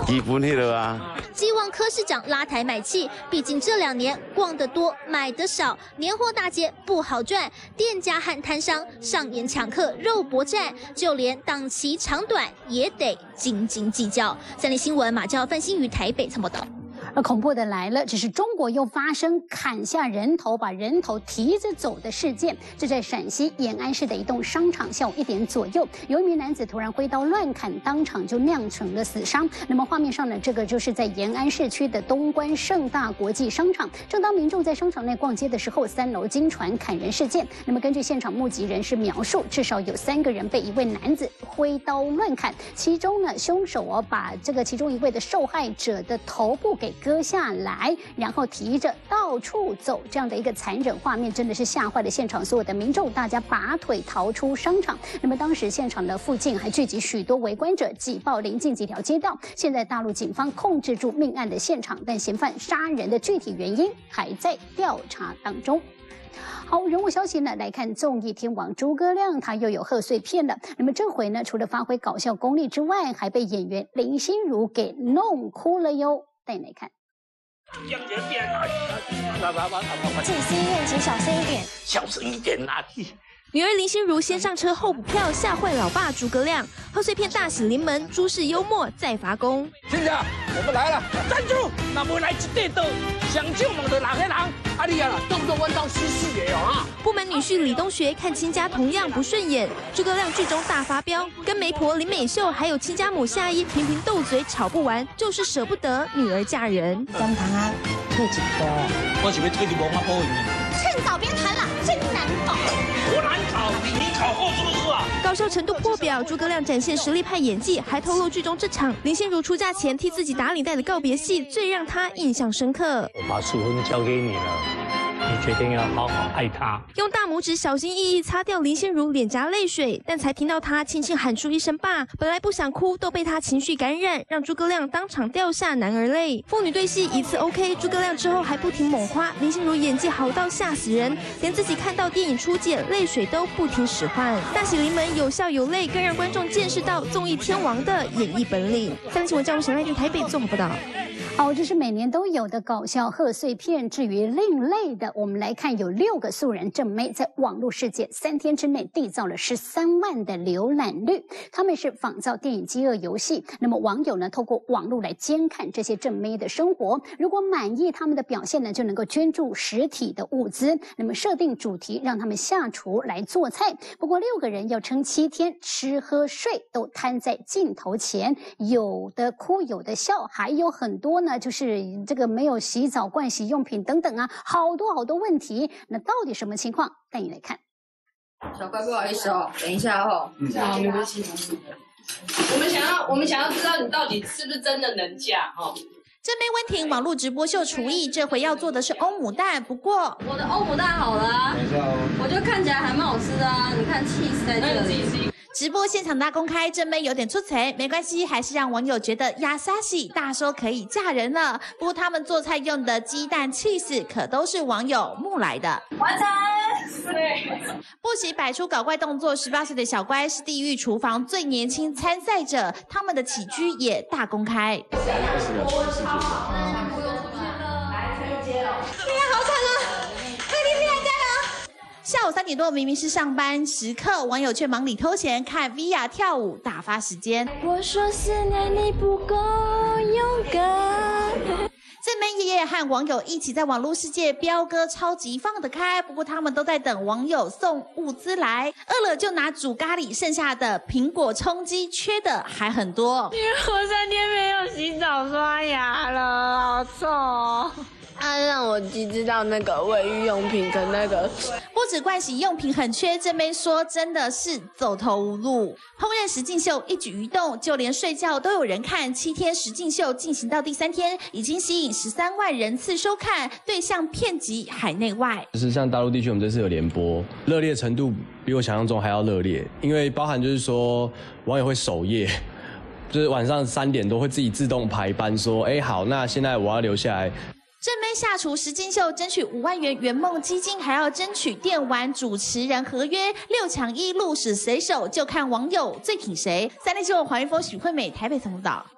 基本迄个啊。 寄望柯市长拉抬买气，毕竟这2年逛得多买得少，年货大街不好赚，店家和摊商上演抢客肉搏战，就连档期长短也得斤斤计较。3立新闻马教范欣瑜台北参报道。 而恐怖的来了，只是中国又发生砍下人头、把人头提着走的事件。这在陕西延安市的一栋商场，下午1点左右，有一名男子突然挥刀乱砍，当场就酿成了死伤。那么画面上呢，这个就是在延安市区的东关盛大国际商场。正当民众在商场内逛街的时候，3楼惊传砍人事件。那么根据现场目击人士描述，至少有3个人被一位男子挥刀乱砍，其中呢，凶手把这个其中一位的受害者的头部给割下来，然后提着到处走，这样的一个残忍画面真的是吓坏了现场所有的民众，大家拔腿逃出商场。那么当时现场的附近还聚集许多围观者，挤爆邻近几条街道。现在大陆警方控制住命案的现场，但嫌犯杀人的具体原因还在调查当中。好，人物消息呢，来看综艺天王诸葛亮，他又有贺岁片了。那么这回呢，除了发挥搞笑功力之外，还被演员林心如给弄哭了哟。带你来看。 进戏院请小声一点， 小声一点啦！ 女儿林心如先上车后补票，吓坏老爸诸葛亮。贺岁片大喜临门，诸事幽默再发功。 亲家，我们来了，站住！那不来一对的，想救我们的哪个人？阿丽啊，动不动弯刀失事也有啊！ 部门女婿李东学看亲家同样不顺眼，诸葛亮剧中大发飙，跟媒婆林美秀还有亲家母夏依频频斗嘴吵不完，就是舍不得女儿嫁人。 张堂啊，退几波？ 我是要退你无法保赢。 趁早别谈了，真难搞。 我难搞，你考过是不是啊？ 搞笑程度破表，诸葛亮展现实力派演技，还透露剧中这场林心如出嫁前替自己打领带的告别戏，最让他印象深刻。 我把淑芬交给你了。你决定要好好爱她， 用大拇指小心翼翼擦掉林心如脸颊泪水，但才听到她轻轻喊出一声爸，本来不想哭，都被她情绪感染，让诸葛亮当场掉下男儿泪。父女对戏一次 OK， 诸葛亮之后还不停猛夸林心如演技好到吓死人，连自己看到电影初剪泪水都不听使唤。大喜临门，有笑有泪，更让观众见识到综艺天王的演艺本领。3立新闻赵如贤来自台北综合报道。 好，这是每年都有的搞笑贺岁片。至于另类的，我们来看有6个素人正妹在网络世界3天之内缔造了13万的浏览率。他们是仿造电影《饥饿游戏》，那么网友呢透过网络来监看这些正妹的生活，如果满意他们的表现呢，就能够捐助实体的物资。那么设定主题，让他们下厨来做菜。不过6个人要撑7天，吃喝睡都摊在镜头前，有的哭有的笑，还有很多呢，就是这个没有洗澡、盥洗用品等等啊，好多问题。那到底什么情况？带你来看。 小乖，不好意思哦，等一下哦。好，没关系。我们想要知道你到底是不是真的能嫁哦。 正妹温婷网络直播秀厨艺，这回要做的是欧姆蛋，不过我的欧姆蛋好了啊，我觉得看起来还蛮好吃的啊。你看cheese在这里。 直播现场大公开，正妹有点出彩，没关系，还是让网友觉得亚莎喜大说可以嫁人了。不过他们做菜用的鸡蛋、cheese 可都是网友募来的。 完成。 不惜摆出搞怪动作，18岁的小乖是地狱厨房最年轻参赛者，他们的起居也大公开。下午3点多，明明是上班时刻，网友却忙里偷闲看 Via 跳舞打发时间。 我说思念你不够勇敢。 正妹爷爷和网友一起在网络世界飙歌，超级放得开。不过他们都在等网友送物资来，饿了就拿煮咖喱，剩下的苹果充饥，缺的还很多。 因为我3天没有洗澡刷牙了，好臭哦。他让我只知道那个卫浴用品跟那个， 不止盥洗用品很缺，正妹说真的是走投无路。烹饪实境秀一举一动，就连睡觉都有人看。7天实境秀进行到第3天，已经吸引13万人次收看，对象遍及海内外。 就是像大陆地区，我们这次有联播，热烈程度比我想象中还要热烈，因为包含就是说网友会守夜。就是晚上3点多会自己自动排班说，好，那现在我要留下来。 正妹下厨实境秀争取5万元圆梦基金，还要争取电玩主持人合约，6抢1鹿死谁手，就看网友最挺谁。3立新闻黄云峰、许惠美台北总导。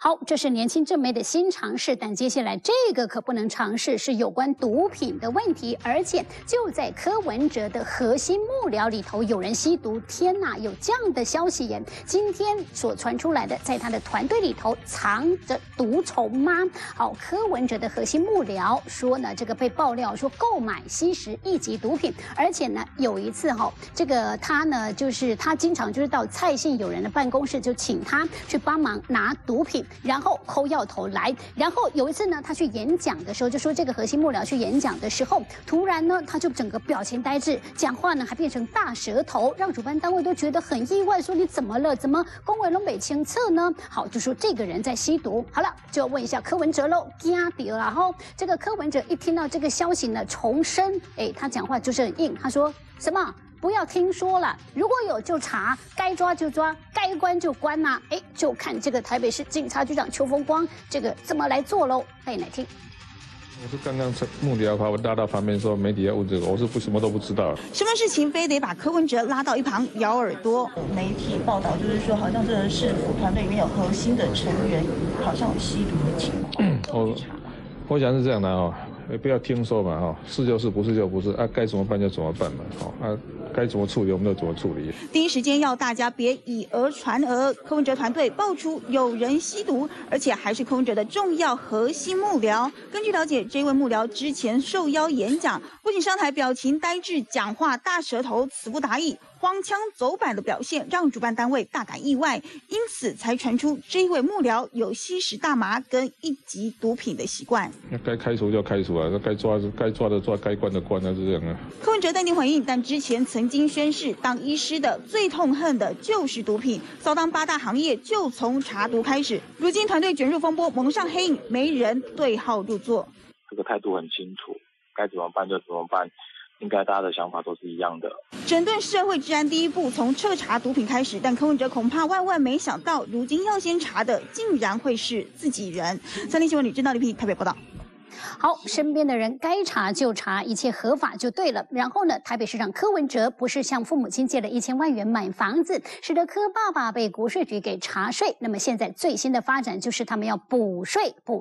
好，这是年轻正妹的新尝试，但接下来这个可不能尝试，是有关毒品的问题，而且就在柯文哲的核心幕僚里头有人吸毒，天哪，有这样的消息耶！今天所传出来的，在他的团队里头藏着毒虫吗？好，柯文哲的核心幕僚说呢，这个被爆料说购买吸食1级毒品，而且呢有一次这个他呢就是他经常就是到蔡姓友人的办公室，就请他去帮忙拿毒品。然后抠药头来，然后有一次呢，他去演讲的时候，就说这个核心幕僚去演讲的时候，突然呢，他就整个表情呆滞，讲话呢还变成大舌头，让主办单位都觉得很意外，说你怎么了？怎么恭维东北清澈呢？好，就说这个人在吸毒。好了，就要问一下柯文哲喽，惊到了。然后这个柯文哲一听到这个消息呢，重申，他讲话就是很硬，他说什么？不要听说了，如果有就查，该抓就抓，该关就关呐。就看这个台北市警察局长邱风光这个怎么来做喽。带你来听。 我是刚刚幕僚把我拉到旁边说媒体要问这个，我是什么都不知道。 什么事情非得把柯文哲拉到一旁咬耳朵？媒体报道就是说，好像这个市府团队里面有核心的成员好像有吸毒的情况。 我想是这样的哦。不要听说嘛，是就是不是就不是啊，该怎么办就怎么办嘛，该怎么处理我们就怎么处理。 第一时间要大家别以讹传讹，柯文哲团队爆出有人吸毒，而且还是柯文哲的重要核心幕僚。根据了解，这位幕僚之前受邀演讲，不仅上台表情呆滞，讲话大舌头，词不达意。荒腔走板的表现让主办单位大感意外，因此才传出这一位幕僚有吸食大麻跟1级毒品的习惯。 那该开除就开除啊，该抓的抓，该关的关啊，是这样啊。 柯文哲淡定回应，但之前曾经宣誓，当医师的最痛恨的就是毒品，扫荡8大行业就从查毒开始。如今团队卷入风波，蒙上黑影，没人对号入座。 这个态度很清楚，该怎么办就怎么办。应该大家的想法都是一样的。 整顿社会治安第一步从彻查毒品开始，但柯文哲恐怕万没想到，如今要先查的竟然会是自己人。三立新闻李正道、李平台北报道。 好，身边的人该查就查，一切合法就对了。然后呢，台北市长柯文哲不是向父母亲借了1000万元买房子，使得柯爸爸被国税局给查税。那么现在最新的发展就是他们要补税，补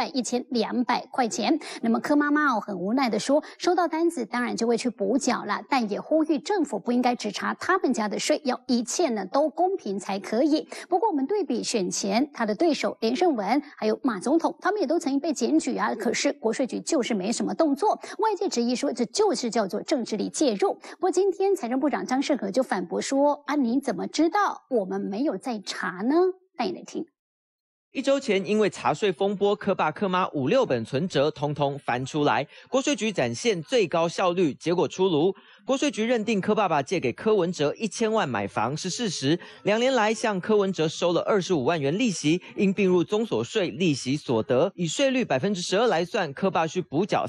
31200块钱。那么柯妈妈很无奈的说，收到单子当然就会去补缴了，但也呼吁政府不应该只查他们家的税，要一切呢都公平才可以。不过我们对比选前他的对手连胜文还有马总统，他们也都曾经被检举啊，可是国税局就是没什么动作，外界质疑说这就是叫做政治力介入。不过今天财政部长张盛和就反驳说啊，你怎么知道我们没有在查呢？带你来听。 1周前，因为查税风波，柯爸柯妈5、6本存折通通翻出来，国税局展现最高效率，结果出炉。国税局认定柯爸爸借给柯文哲1000万买房是事实，2年来向柯文哲收了25万元利息，应并入综所税利息所得，以税率12%来算，柯爸需补缴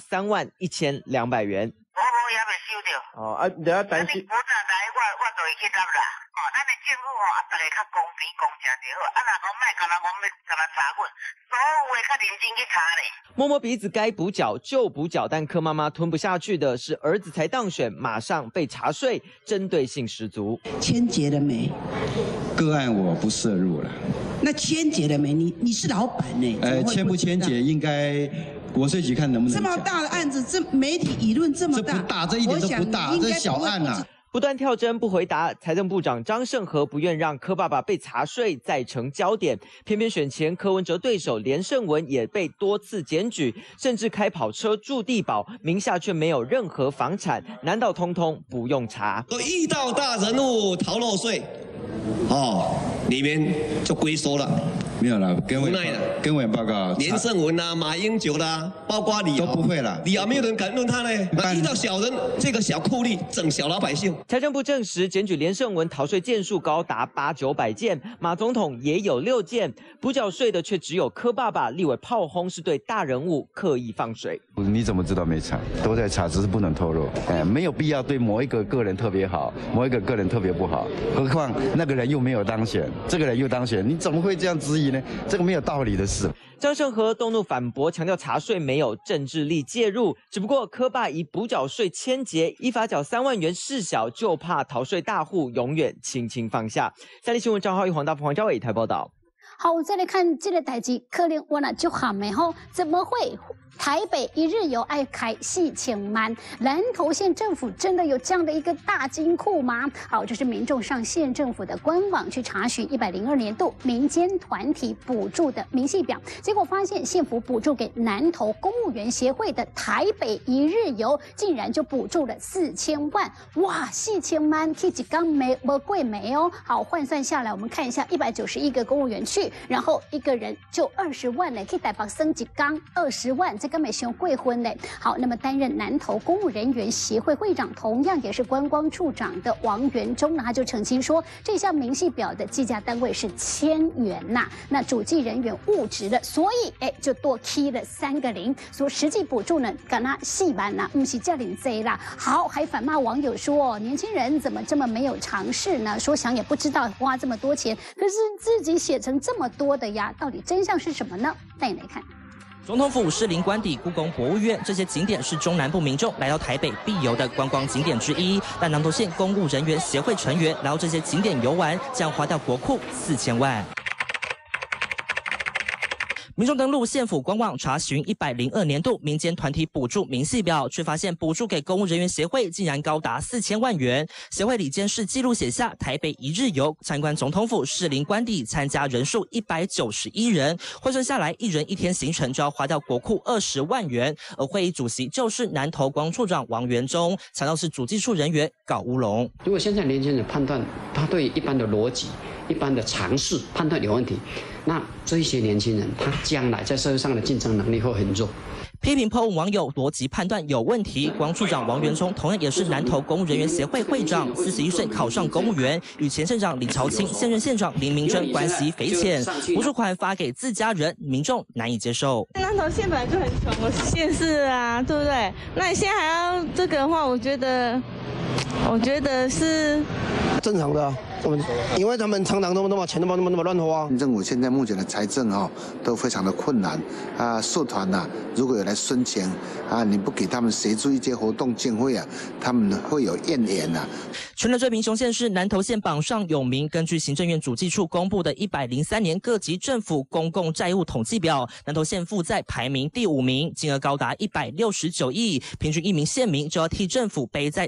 31200元。 我也未收到。 哦，啊，你要担心。 你补上来，我就会去答啦。咱的政府大家较公平公正就好。若讲卖干那查阮，所有的较认真去查咧。 摸摸鼻子，该补缴就补缴，但柯妈妈吞不下去的是儿子才当选，马上被查税，针对性十足。 签结了没？ 个案我不涉入了。 那签结了没？你是老板呢？ 签不签结应该。国税局看能不能这么大的案子，这媒体舆论这么大， 这不大，这一点都不大，这小案啊。 不断跳针不回答，财政部长张盛和不愿让柯爸爸被查税再成焦点，偏偏选前柯文哲对手连胜文也被多次检举，甚至开跑车住地堡，名下却没有任何房产，难道通通不用查？ 遇到大人物逃漏税，里面就归收了。 没有了，跟委员报告， 连胜文啦、马英九啦，包括李都不会了， 李敖没有人敢论他呢。遇到小人，这个小酷吏整小老百姓。 财政部证实，检举连胜文逃税件数高达800-900件，马总统也有6件，补缴税的却只有柯爸爸。立委炮轰是对大人物刻意放水。 你怎么知道没查？都在查，只是不能透露。没有必要对某一个个人特别好，某一个个人特别不好。何况那个人又没有当选，这个人又当选，你怎么会这样质疑？这个没有道理的事。 张盛和动怒反驳，强调查税没有政治力介入，只不过柯爸以补缴税签结，依法缴3万元事小，就怕逃税大户永远轻轻放下。三立新闻张浩宇、黄大鹏、黄昭伟台报道。 好，我再来看这个代志，可能我那就喊没吼，怎么会？台北一日游爱开4000万，南投县政府真的有这样的一个大金库吗？好，这是民众上县政府的官网去查询102年度民间团体补助的明细表，结果发现县府补助给南投公务员协会的台北一日游，竟然就补助了4000万，哇，4000万去一缸没贵没哦。好，换算下来，我们看一下，191个公务员去，然后一个人就20万呢，可以台北升一缸20万。这个没熊贵婚嘞。好，那么担任南投公务人员协会会长，同样也是观光处长的王元忠呢，他就澄清说，这项明细表的计价单位是1000元呐，那主计人员误植了，所以就多 key 了3个0，说实际补助呢，敢那4万呐，不是叫你贼啦。好，还反骂网友说，年轻人怎么这么没有常识呢？说想也不知道花这么多钱，可是自己写成这么多的呀，到底真相是什么呢？带你来看。 总统府、士林官邸、故宫博物院这些景点是中南部民众来到台北必游的观光景点之一。但南投县公务人员协会成员来到这些景点游玩，将花掉国库4000万。民众登录县府官网查询102年度民间团体补助明细表，却发现补助给公务人员协会竟然高达4000万元。协会理监事记录写下，台北一日游参观总统府、士林官邸，参加人数191人，换算下来，1人1天行程就要花掉国库20万元。而会议主席就是南投光处长王元忠，强调是主计处人员搞乌龙。 如果现在年轻人判断他对一般的逻辑、一般的常识判断有问题，那这一些年轻人他将来在社会上的竞争能力会很弱。 批评po文网友逻辑判断有问题。光处长王元忠同样也是南投公务人员协会会长，41岁考上公务员，与前县长李朝清、现任县长林明珍关系匪浅，补助款发给自家人，民众难以接受。 南投县本来就很穷的县市啊，对不对？那你现在还要这个的话，我觉得是正常的啊。因为他们常常都把钱那么乱花。政府现在目前的财政都非常的困难啊，社团如果有来申请啊，你不给他们协助一些活动经费啊，他们会有怨言啊。 全了最贫穷县市南投县榜上有名。根据行政院主计处公布的103年各级政府公共债务统计表，南投县负债排名第5名，金额高达169亿，平均一名县民就要替政府背债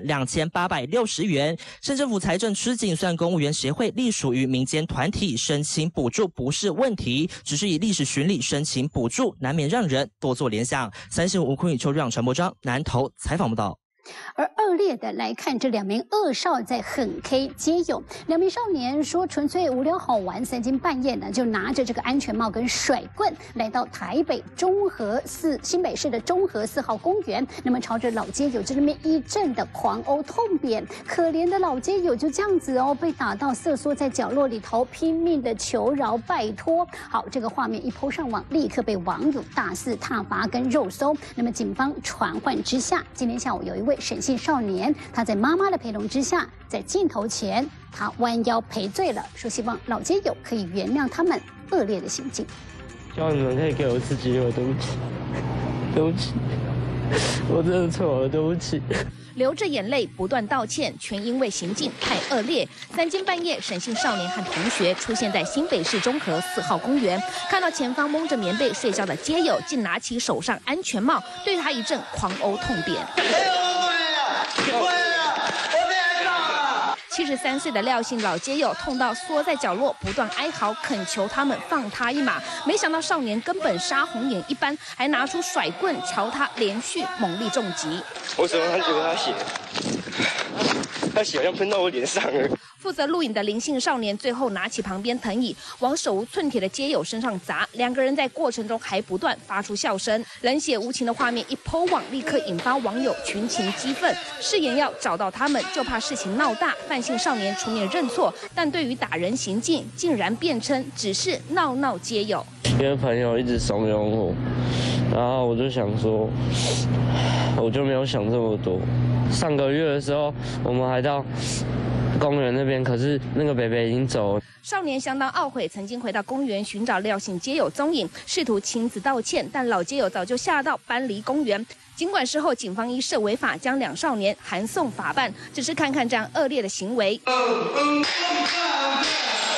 32860元。县政府财政吃紧。虽然公务员协会隶属于民间团体，申请补助不是问题，只是以历史巡礼申请补助，难免让人多做联想。3新闻吴坤宇、邱亮、陈柏章南投采访报道。 而恶劣的来看，这2名恶少在狠 K 皆有。2名少年说纯粹无聊好玩，3更半夜呢就拿着这个安全帽跟甩棍来到台北新北市的中和4号公园，那么朝着老街友这边一阵的狂殴痛扁，可怜的老街友就这样子被打到瑟缩在角落里头，拼命的求饶拜托。好，这个画面一 po 上网，立刻被网友大肆挞伐跟肉搜。那么警方传唤之下，今天下午有一位沈姓少年，他在妈妈的陪同之下，在镜头前他弯腰赔罪了，说希望老街友可以原谅他们恶劣的行径。 希望你们可以给我一次机会，对不起，对不起，我真的错了，对不起。 流着眼泪不断道歉，全因为行径太恶劣。3更半夜，沈姓少年和同学出现在新北市中和4号公园，看到前方蒙着棉被睡觉的街友，竟拿起手上安全帽，对他一阵狂殴痛扁。73岁的廖姓老街友痛到缩在角落，不断哀嚎，恳求他们放他一马。没想到少年根本杀红眼一般，还拿出甩棍朝他连续猛力重击。 我手上流他血，他血好像喷到我脸上了。 负责录影的林姓少年最后拿起旁边藤椅，往手无寸铁的街友身上砸。2个人在过程中还不断发出笑声。冷血无情的画面一po网，立刻引发网友群情激愤，誓言要找到他们，就怕事情闹大。范姓少年出面认错，但对于打人行径，竟然辩称只是闹闹街友。 因为朋友一直怂恿我，然后我就想说，我就没有想这么多。上个月的时候，我们还到公园那边，可是那个北北已经走了。 少年相当懊悔，曾经回到公园寻找廖姓街友踪影，试图亲自道歉，但老街友早就吓到搬离公园。尽管事后警方依涉违法将2少年函送法办，只是看看这样恶劣的行为。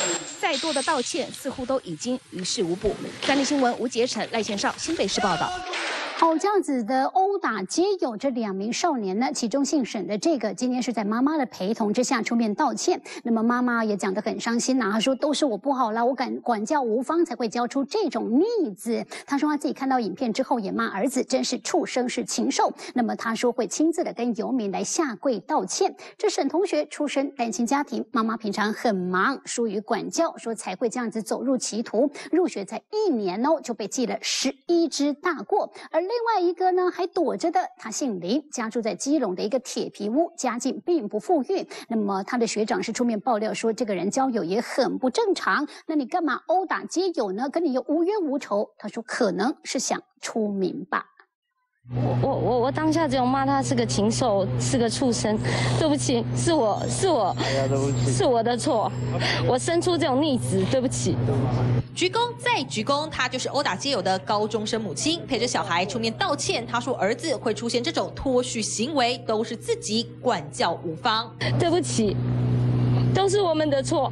再多的道歉，似乎都已经于事无补。三立新闻吴杰成、赖宪少，新北市报道。 好，这样子的殴打皆有这2名少年呢，其中姓沈的这个今天是在妈妈的陪同之下出面道歉。那么妈妈也讲得很伤心呐，她说都是我不好啦，我管教无方才会教出这种逆子。她说她自己看到影片之后也骂儿子真是畜生，是禽兽。那么她说会亲自的跟游民来下跪道歉。这沈同学出身单亲家庭，妈妈平常很忙，疏于管教，说才会这样子走入歧途。入学才1年哦，就被记了11只大过。而另外一个呢，还躲着的，他姓林，家住在基隆的一个铁皮屋，家境并不富裕。那么他的学长是出面爆料说，这个人交友也很不正常。那你干嘛殴打街友呢？跟你又无冤无仇。他说可能是想出名吧。 我当下只有骂他是个禽兽，是个畜生。对不起，是我的错，我生出这种逆子，对不起。 鞠躬再鞠躬，她就是殴打街友的高中生母亲，陪着小孩出面道歉。她说儿子会出现这种脱序行为，都是自己管教无方。 对不起，都是我们的错。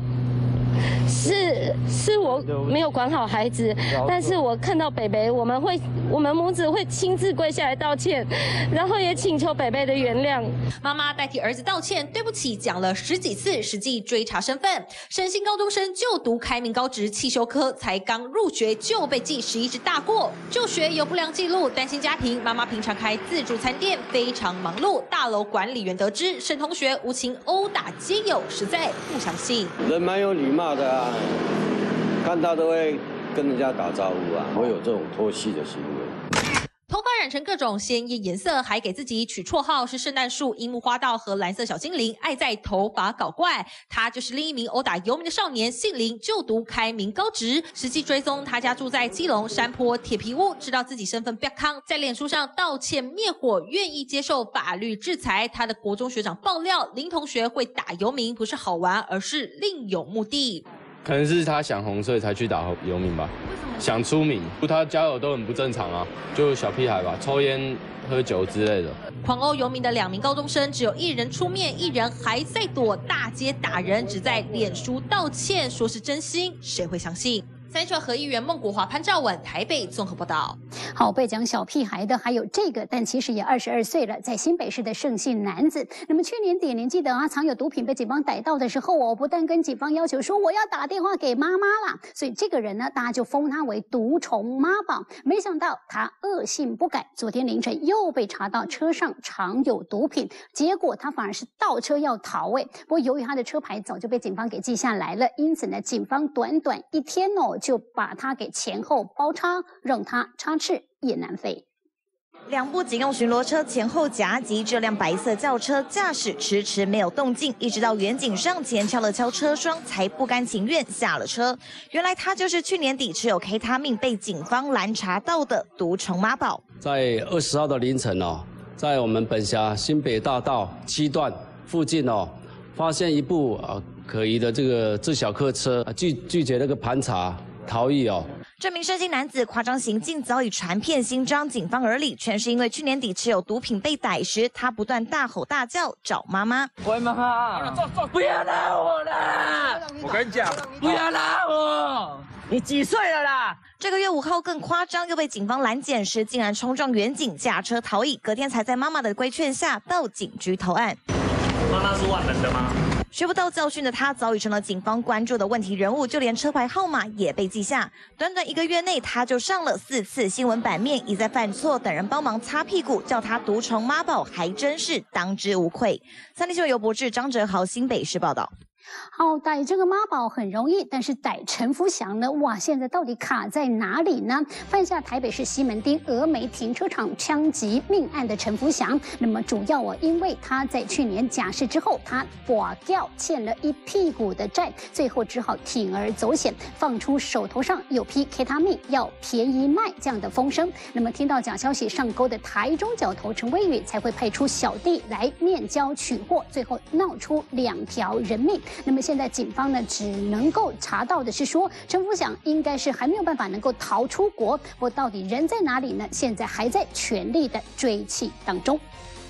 是我没有管好孩子，但是我看到北北，我们母子会亲自跪下来道歉，然后也请求北北的原谅。 妈妈代替儿子道歉，对不起讲了10几次，实际追查身份。沈姓高中生就读开明高职汽修科，才刚入学就被记11只大过，就学有不良记录，单亲家庭，妈妈平常开自助餐店，非常忙碌。大楼管理员得知沈同学无情殴打街友，实在不相信。 人蛮有礼貌的啊，看到都会跟人家打招呼啊，会有这种脱序的行为。 头发染成各种鲜艳颜色，还给自己取绰号是圣诞树、樱木花道和蓝色小精灵，爱在头发搞怪。他就是另一名殴打游民的少年，姓林，就读开明高职。实际追踪，他家住在基隆山坡铁皮屋，知道自己身份不康，在脸书上道歉灭火，愿意接受法律制裁。他的国中学长爆料，林同学会打游民不是好玩，而是另有目的。 可能是他想红，所以才去打游民吧。想出名，他交友都很不正常啊，就小屁孩吧，抽烟、喝酒之类的。 狂殴游民的2名高中生，只有1人出面，1人还在躲，大街打人，只在脸书道歉，说是真心，谁会相信？三川和议员孟国华、潘兆文，台北综合报道。 好，被讲小屁孩的还有这个，但其实也22岁了，在新北市的盛姓男子。那么去年底，您记得啊，藏有毒品被警方逮到的时候哦，不但跟警方要求说我要打电话给妈妈啦，所以这个人呢，大家就封他为毒虫妈宝。没想到他恶性不改，昨天凌晨又被查到车上藏有毒品，结果他反而是倒车要逃不过由于他的车牌早就被警方给记下来了，因此呢，警方短短1天哦，就把他给前后包插，让他插翅也难飞。 2部警用巡逻车前后夹击这辆白色轿车，驾驶迟没有动静，一直到远警上前敲了敲车窗，才不甘情愿下了车。原来他就是去年底持有 K 他命被警方拦查到的毒虫妈宝。在 20号的凌晨哦，在我们本辖新北大道7段附近哦，发现一部可疑的这个自小客车，拒绝那个盘查逃逸哦。 这名盛姓男子夸张行径早已传遍新庄，警方耳里，全是因为去年底持有毒品被逮时，他不断大吼大叫找妈妈。喂妈妈，不要拉我啦！我跟你讲，不要拉我！你几岁了啦？这个月5号更夸张，又被警方拦检时，竟然冲撞远警，驾车逃逸。隔天才在妈妈的规劝下到警局投案。妈妈是万能的吗？学不到教训的他，早已成了警方关注的问题人物，就连车牌号码也被记下。短短1个月内，他就上了4次新闻版面，一再犯错，等人帮忙擦屁股，叫他毒虫妈宝，还真是当之无愧。三立新闻由博智、张哲豪新北市报道。好，逮这个妈宝很容易，但是逮陈福祥呢？哇，现在到底卡在哪里呢？犯下台北市西门町峨眉停车场枪击命案的陈福祥，那么主要因为他在去年假释之后，他寡掉欠了一屁股的债，最后只好铤而走险，放出手头上有批 K 他命要便宜卖这样的风声。那么听到假消息上钩的台中角头陈威宇才会派出小弟来面交取货，最后闹出2条人命。那么现在警方呢，只能够查到的是说，陈福祥应该是还没有办法能够逃出国，不过到底人在哪里呢？现在还在全力的追缉当中。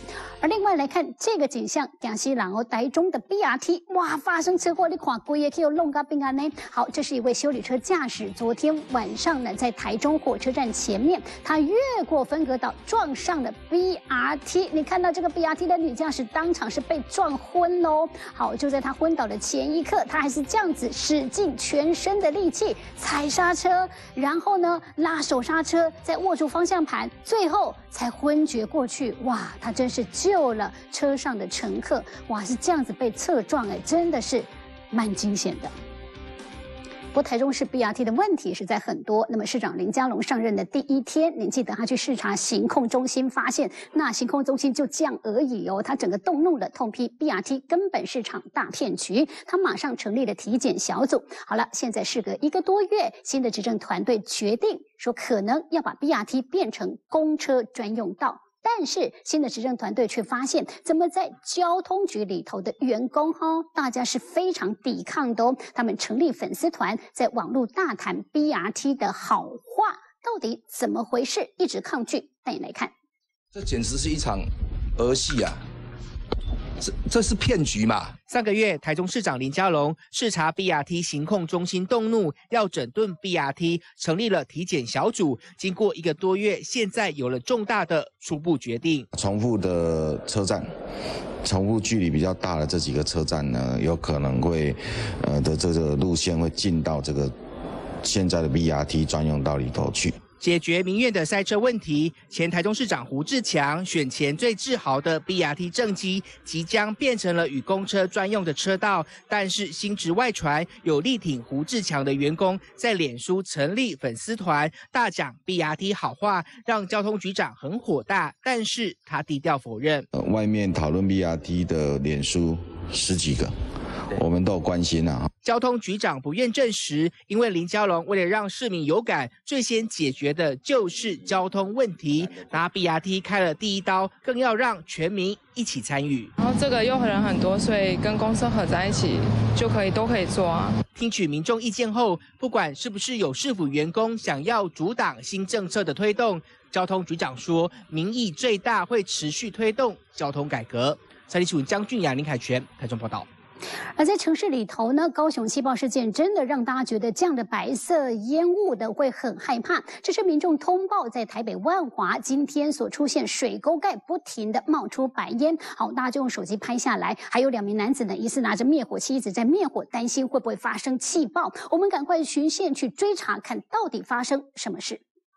而另外来看这个景象，江西朗哦，台中的 BRT 哇发生车祸，你看规个去弄个病案呢。好，这是一位休旅车驾驶，昨天晚上呢，在台中火车站前面，他越过分隔岛撞上了 BRT。你看到这个 BRT 的女驾驶当场是被撞昏喽。好，就在他昏倒的前一刻，他还是这样子使尽全身的力气踩刹车，然后呢拉手刹车，再握住方向盘，最后才昏厥过去。哇，他真是救了车上的乘客。哇，是这样子被侧撞，真的是蛮惊险的。不过台中市 BRT 的问题实在很多。那么市长林佳龙上任的第一天，您记得他去视察行控中心，发现那行控中心就这样而已哦，他整个动怒了，痛批 BRT 根本是场大骗局。他马上成立了体检小组。好了，现在事隔1个多月，新的执政团队决定说，可能要把 BRT 变成公车专用道。但是新的执政团队却发现，怎么在交通局里头的员工大家是非常抵抗的哦。他们成立粉丝团，在网络大谈 BRT 的好话，到底怎么回事？一直抗拒。带你来看， 这简直是一场儿戏啊！这是骗局嘛？ 上个月，台中市长林佳龙视察 BRT 行控中心动怒，要整顿 BRT， 成立了体检小组。经过1个多月，现在有了重大的初步决定。 重复的车站，重复距离比较大的这几个车站呢，有可能会的这个路线会进到这个现在的 BRT 专用道里头去。 解决民怨的塞车问题，前台中市长胡志强选前最自豪的 BRT 政绩，即将变成了与公车专用的车道。但是新职外传，有力挺胡志强的员工在脸书成立粉丝团，大讲 BRT 好话，让交通局长很火大。但是他低调否认。 外面讨论 BRT 的脸书10几个。我们都有关心啊。 交通局长不愿证实，因为林佳龙为了让市民有感，最先解决的就是交通问题，拿 BRT 开了第一刀，更要让全民一起参与。 然后这个又人很多，所以跟公司合在一起就都可以做啊。 听取民众意见后，不管是不是有市府员工想要阻挡新政策的推动，交通局长说民意最大，会持续推动交通改革。三立新闻江俊雅、林凯全台中报道。 而在城市里头呢，高雄气爆事件真的让大家觉得这样的白色烟雾的会很害怕。这是民众通报，在台北万华今天所出现水沟盖不停的冒出白烟。好，大家就用手机拍下来，还有2名男子呢，疑似拿着灭火器一直在灭火，担心会不会发生气爆。我们赶快循线去追查，看到底发生什么事。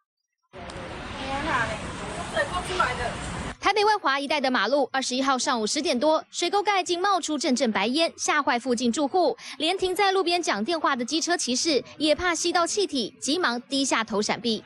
水沟出来的。台北万华一带的马路，21号上午10点多，水沟盖竟冒出阵阵白烟，吓坏附近住户。连停在路边讲电话的机车骑士也怕吸到气体，急忙低下头闪避。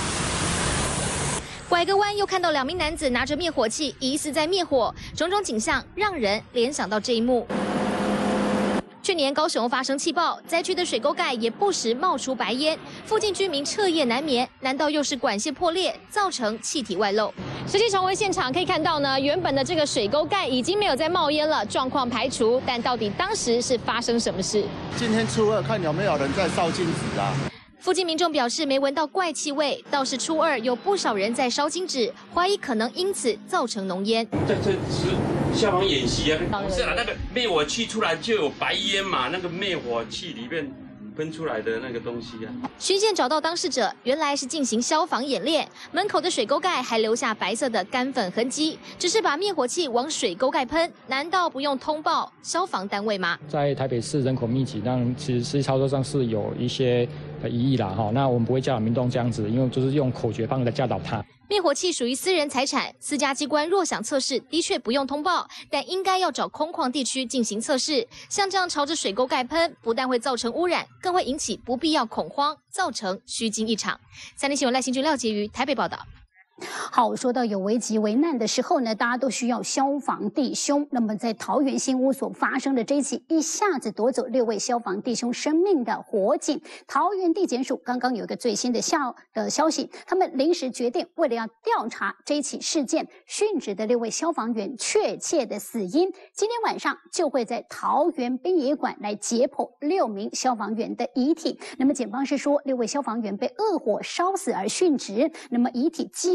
拐个弯，又看到2名男子拿着灭火器，疑似在灭火。种种景象让人联想到这一幕。去年高雄发生气爆，灾区的水沟盖也不时冒出白烟，附近居民彻夜难眠。难道又是管线破裂，造成气体外漏？实际重回现场可以看到呢，原本的这个水沟盖已经没有在冒烟了，状况排除。但到底当时是发生什么事？ 今天初2看有没有人在烧金纸啊？ 附近民众表示没闻到怪气味，倒是初2有不少人在烧金纸，怀疑可能因此造成浓烟。 这是消防演习啊！不是啊，那个灭火器出来就有白烟嘛，那个灭火器里面喷出来的那个东西啊。 巡线找到当事者，原来是进行消防演练，门口的水沟盖还留下白色的干粉痕迹，只是把灭火器往水沟盖喷，难道不用通报消防单位吗？ 在台北市人口密集，让其实实际操作上是有一些疑义啦哈。那我们不会教导民众这样子，因为就是用口诀方式来教导他。 灭火器属于私人财产，私家机关若想测试，的确不用通报，但应该要找空旷地区进行测试。像这样朝着水沟盖喷，不但会造成污染，更会引起不必要恐慌，造成虚惊一场。三立新闻赖新君、廖杰瑜台北报道。 好，说到有危急危难的时候呢，大家都需要消防弟兄。那么在桃园新屋所发生的这一起一下子夺走6位消防弟兄生命的火警，桃园地检署刚刚有一个最新的消息，他们临时决定，为了要调查这一起事件，殉职的6位消防员确切的死因，今天晚上就会在桃园殡仪馆来解剖6名消防员的遗体。那么检方是说，6位消防员被恶火烧死而殉职，那么遗体几乎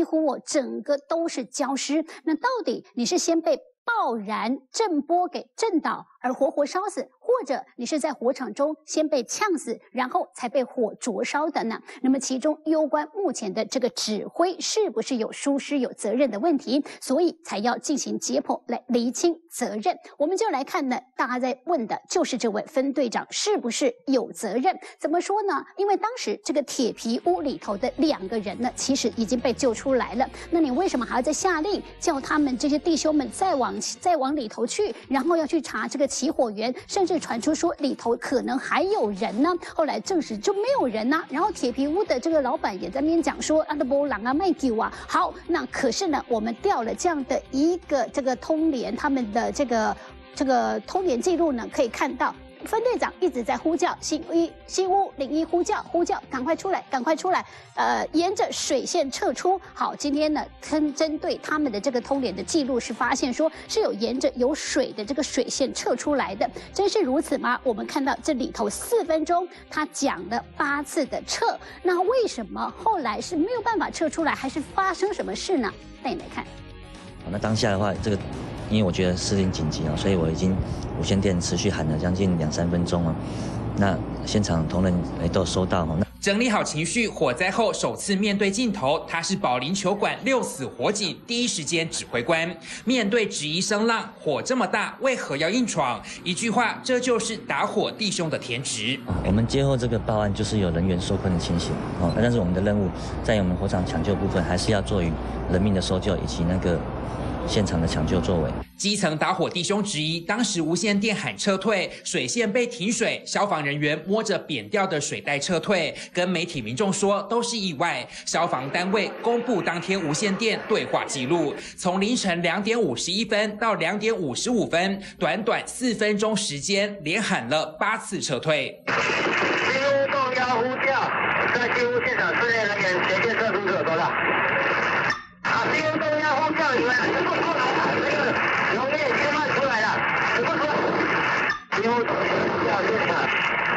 乎整个都是焦尸。那到底你是先被爆燃震波给震倒而活活烧死，或者你是在火场中先被呛死，然后才被火灼烧的呢？那么其中攸关目前的这个指挥是不是有疏失有责任的问题，所以才要进行解剖来厘清责任。我们就来看呢，大家在问的就是这位分队长是不是有责任？怎么说呢？因为当时这个铁皮屋里头的2个人呢，其实已经被救出来了，那你为什么还要再下令叫他们这些弟兄们再往里头去，然后要去查这个起火源，甚至传出说里头可能还有人呢？后来证实就没有人呢。然后铁皮屋的这个老板也在那边讲说啊，那波朗啊卖酒啊。好，那可是呢，我们调了这样的一个这个通联，他们的这个通联记录呢，可以看到。分队长一直在呼叫新屋01呼叫，赶快出来，赶快出来！沿着水线撤出。好，今天呢，针对他们的这个通联的记录是发现说是有沿着有水的这个水线撤出来的，真是如此吗？我们看到这里头4分钟，他讲了8次的撤，那为什么后来是没有办法撤出来，还是发生什么事呢？带你来看。 那当下的话，因为我觉得事情紧急啊，所以我已经无线电持续喊了将近2-3分钟啊。那现场同仁都有收到。 整理好情绪，火灾后首次面对镜头，他是保龄球馆6死火警第一时间指挥官。面对质疑声浪，火这么大，为何要硬闯？一句话，这就是打火弟兄的天职。 我们接获这个报案，就是有人员受困的情形哦，但是我们的任务在我们火场抢救部分，还是要做于人命的搜救以及现场的抢救作为。 基层打火弟兄质疑，当时无线电喊撤退，水线被停水，消防人员摸着扁掉的水带撤退，跟媒体民众说都是意外。消防单位公布当天无线电对话记录，从凌晨2点51分到2点55分，短短4分钟时间，连喊了8次撤退。新屋动要呼叫，在新屋现场室内人员全线撤出是有多大？新屋动要呼叫，你们全部出来了，那个溶液先漫出来了，全部出来。新屋动呼叫现场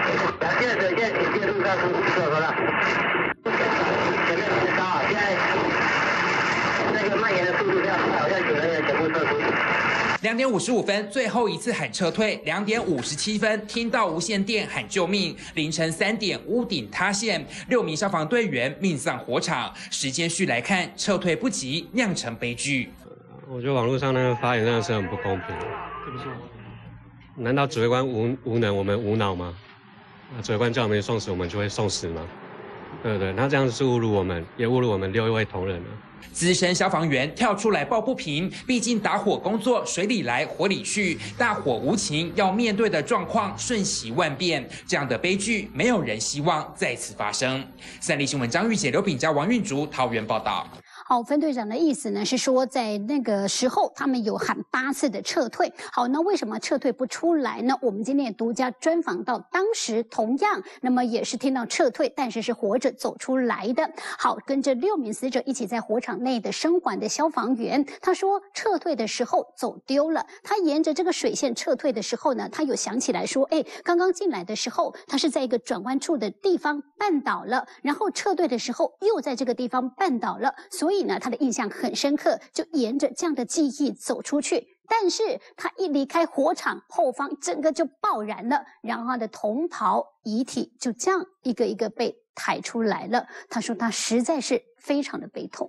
，2线水线请介入上出是有多大？前面很高啊，现在那个蔓延的速度这样快，好像请人员全部撤出。2点55分，最后一次喊撤退。2点57分，听到无线电喊救命。凌晨3点，屋顶塌陷，6名消防队员命丧火场。时间序来看，撤退不及，酿成悲剧。 我觉得网络上那个发言真的是很不公平。难道指挥官无能，我们无脑吗？指挥官叫我们送死，我们就会送死吗？对不对？那这样子是侮辱我们，也侮辱我们6位同仁了。 资深消防员跳出来抱不平，毕竟打火工作水里来火里去，大火无情，要面对的状况瞬息万变，这样的悲剧没有人希望再次发生。三立新闻张玉姐、刘炳佳、王运竹桃园报道。 好，分队长的意思呢是说，在那个时候他们有喊8次的撤退。好，那为什么撤退不出来呢？我们今天也独家专访到当时同样，那么也是听到撤退，但是是活着走出来的。好，跟着6名死者一起在火场内的生还的消防员，他说撤退的时候走丢了。他沿着这个水线撤退的时候呢，他有想起来说，刚刚进来的时候，他是在一个转弯处的地方绊倒了，然后撤退的时候又在这个地方绊倒了，所以呢，他的印象很深刻，就沿着这样的记忆走出去。但是他一离开火场，后方整个就爆燃了，然后他的同袍遗体就这样一个一个被抬出来了。他说他实在是非常的悲痛。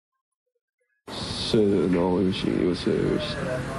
睡了，然后又醒，又睡了又醒，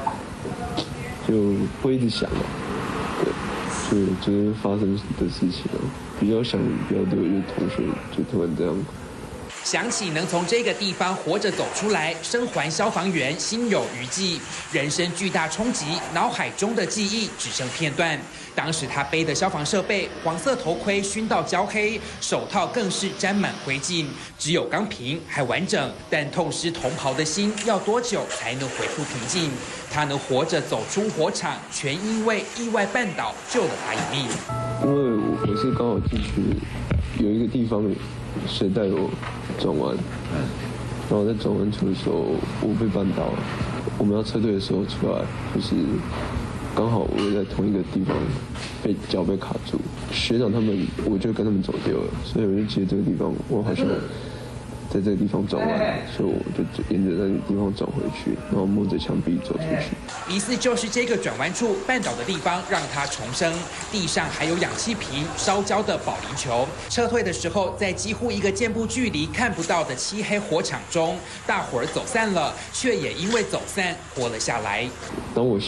就会一直想嘛。对，所以就是发生的事情啊，比较想比较多的同学就突然这样。 想起能从这个地方活着走出来，生还消防员心有余悸。人生巨大冲击，脑海中的记忆只剩片段。当时他背的消防设备，黄色头盔熏到焦黑，手套更是沾满灰烬，只有钢瓶还完整。但痛失同袍的心，要多久才能恢复平静？他能活着走出火场，全因为意外绊倒救了他一命。 因为我是刚好进去有一个地方。谁带我转弯，然后在转弯处的时候我被绊倒了。我们要撤退的时候出来，就是刚好我也在同一个地方脚被卡住。学长他们我就跟他们走丢了，所以我就觉得这个地方我好像在这个地方转弯，所以我就沿着那个地方转回去，然后摸着墙壁走出去。 疑似就是这个转弯处绊倒的地方让他重生，地上还有氧气瓶、烧焦的保龄球。撤退的时候，在几乎一个箭步距离看不到的漆黑火场中，大伙儿走散了，却也因为走散活了下来。 当我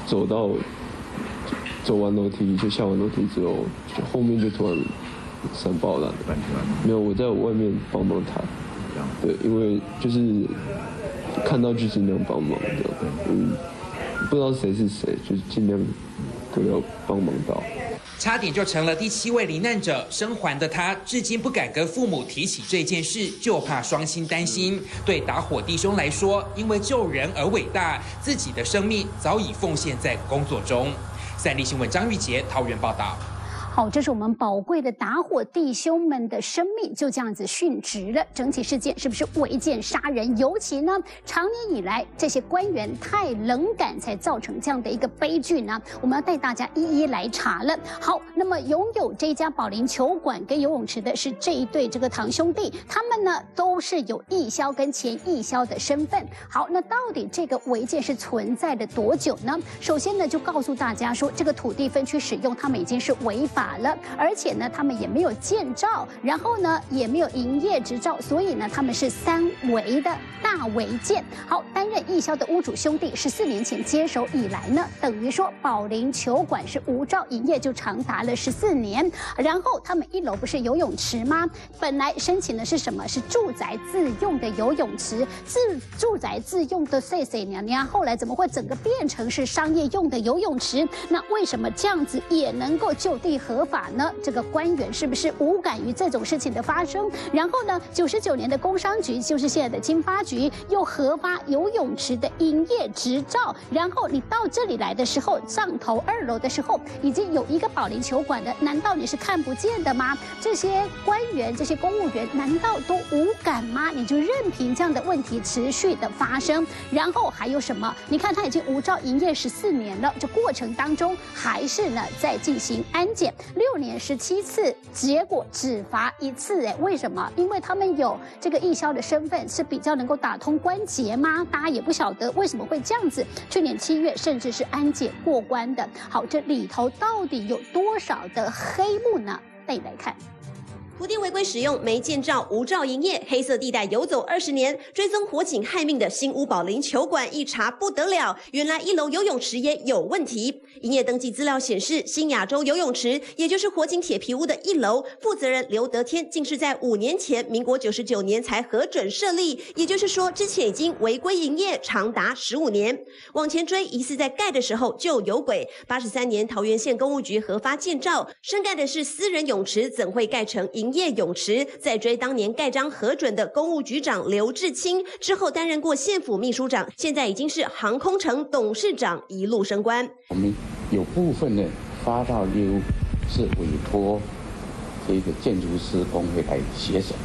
走完楼梯，就下完楼梯之后，就后面就突然闪爆了。没有，我在外面帮忙他。对，因为就是看到就尽量帮忙的。不知道谁是谁，就是尽量都要帮忙到。 差点就成了第7位罹难者，生还的他至今不敢跟父母提起这件事，就怕双亲担心。对打火弟兄来说，因为救人而伟大，自己的生命早已奉献在工作中。三立新闻张玉杰桃园报道。 好，这是我们宝贵的打火弟兄们的生命就这样子殉职了。整体事件是不是违建杀人？尤其呢，长年以来这些官员太冷感，才造成这样的一个悲剧呢？我们要带大家一一来查了。好，那么拥有这家保龄球馆跟游泳池的是这一对这个堂兄弟，他们呢都是有义消跟前义消的身份。好，那到底这个违建是存在了多久呢？首先呢，就告诉大家说，这个土地分区使用，他们已经是违法了，而且呢，他们也没有建照，然后呢，也没有营业执照，所以呢，他们是3违的大违建。好，担任义消的屋主兄弟14年前接手以来呢，等于说保龄球馆是无照营业就长达了14年。然后他们1楼不是游泳池吗？本来申请的是什么？是住宅自用的游泳池，住宅自用的碎碎娘娘，后来怎么会整个变成是商业用的游泳池？那为什么这样子也能够就地合法呢？这个官员是不是无感于这种事情的发生？然后呢，99年的工商局，就是现在的经发局，又核发游泳池的营业执照。然后你到这里来的时候，上头2楼的时候，已经有一个保龄球馆的，难道你是看不见的吗？这些官员、这些公务员，难道都无感吗？你就任凭这样的问题持续的发生？然后还有什么？你看他已经无照营业14年了，这过程当中还是呢在进行安检，6年17次，结果只罚1次。为什么？因为他们有这个义消的身份，是比较能够打通关节吗？大家也不晓得为什么会这样子。去年7月甚至是安检过关的。好，这里头到底有多少的黑幕呢？带你来看。 土地违规使用、没建照、无照营业，黑色地带游走20年，追踪火警害命的新屋保龄球馆一查不得了，原来1楼游泳池也有问题。营业登记资料显示，新亚洲游泳池，也就是火警铁皮屋的1楼，负责人刘德天竟是在5年前，民国99年才核准设立，也就是说，之前已经违规营业长达15年。往前追，疑似在盖的时候就有鬼。83年桃园县公务局核发建照，深盖的是私人泳池，怎会盖成营业泳池？再追当年盖章核准的公务局长刘志清，之后担任过县府秘书长，现在已经是航空城董事长，一路升官。 我们有部分的发到业务是委托这个建筑师工会来协手，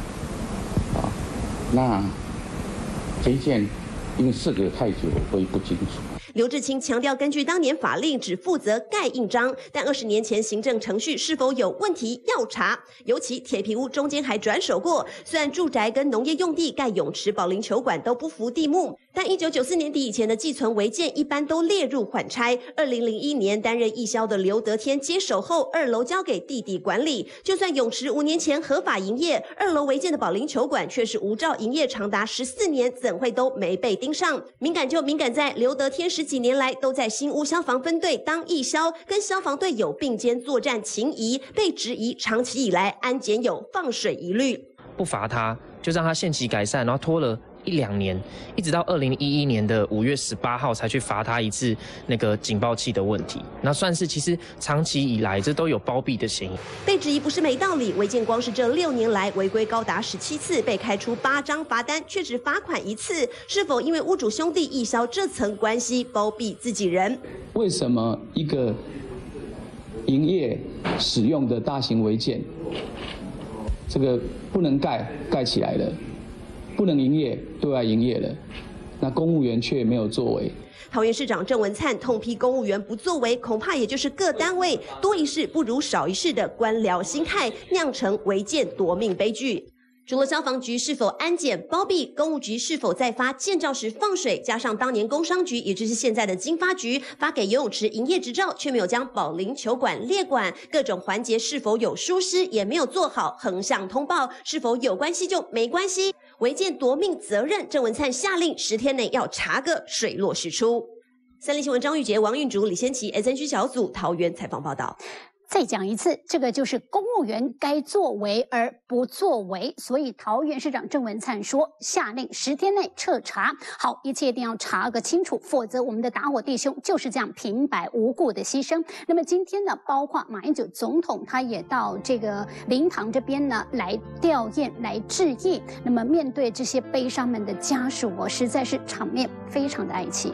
那这一件因为事隔太久，我也不清楚。 刘志清强调，根据当年法令，只负责盖印章，但20年前行政程序是否有问题要查。尤其铁皮屋中间还转手过，虽然住宅跟农业用地盖泳池、保龄球馆都不符地目，但1994年底以前的寄存违建一般都列入缓拆。2001年担任义消的刘德天接手后，2楼交给弟弟管理。就算泳池5年前合法营业，2楼违建的保龄球馆却是无照营业长达14年，怎会都没被盯上？敏感就敏感在刘德天10几年来都在新屋消防分队当义消，跟消防队有并肩作战情谊，被质疑长期以来安检有放水疑虑。 不罚他，就让他限期改善，然后拖了1-2年，一直到2011年的5月18号才去罚他一次那个警报器的问题。那算是其实长期以来这都有包庇的嫌疑。 被质疑不是没道理，违建光是这6年来违规高达17次，被开出8张罚单，却只罚款1次。是否因为屋主兄弟义消这层关系包庇自己人？ 为什么一个营业使用的大型违建，这个不能盖起来了？不能营业，对外营业了，那公务员却没有作为。 桃园市长郑文灿痛批公务员不作为，恐怕也就是各单位多一事不如少一事的官僚心态，酿成违建夺命悲剧。 除了消防局是否安检包庇，公务局是否在发建造时放水，加上当年工商局，也就是现在的经发局发给游泳池营业执照，却没有将保龄球馆列管，各种环节是否有疏失，也没有做好横向通报，是否有关系就没关系，违建夺命责任。郑文灿下令10天内要查个水落石出。三立新闻张玉洁、王运竹、李先琪 SNG 小组桃园采访报道。 再讲一次，这个就是公务员该作为而不作为，所以桃园市长郑文灿说，下令10天内彻查，好，一切一定要查个清楚，否则我们的打火弟兄就是这样平白无故的牺牲。那么今天呢，包括马英九总统他也到这个灵堂这边呢来吊唁、来致意。那么面对这些悲伤们的家属，实在是场面非常的哀戚。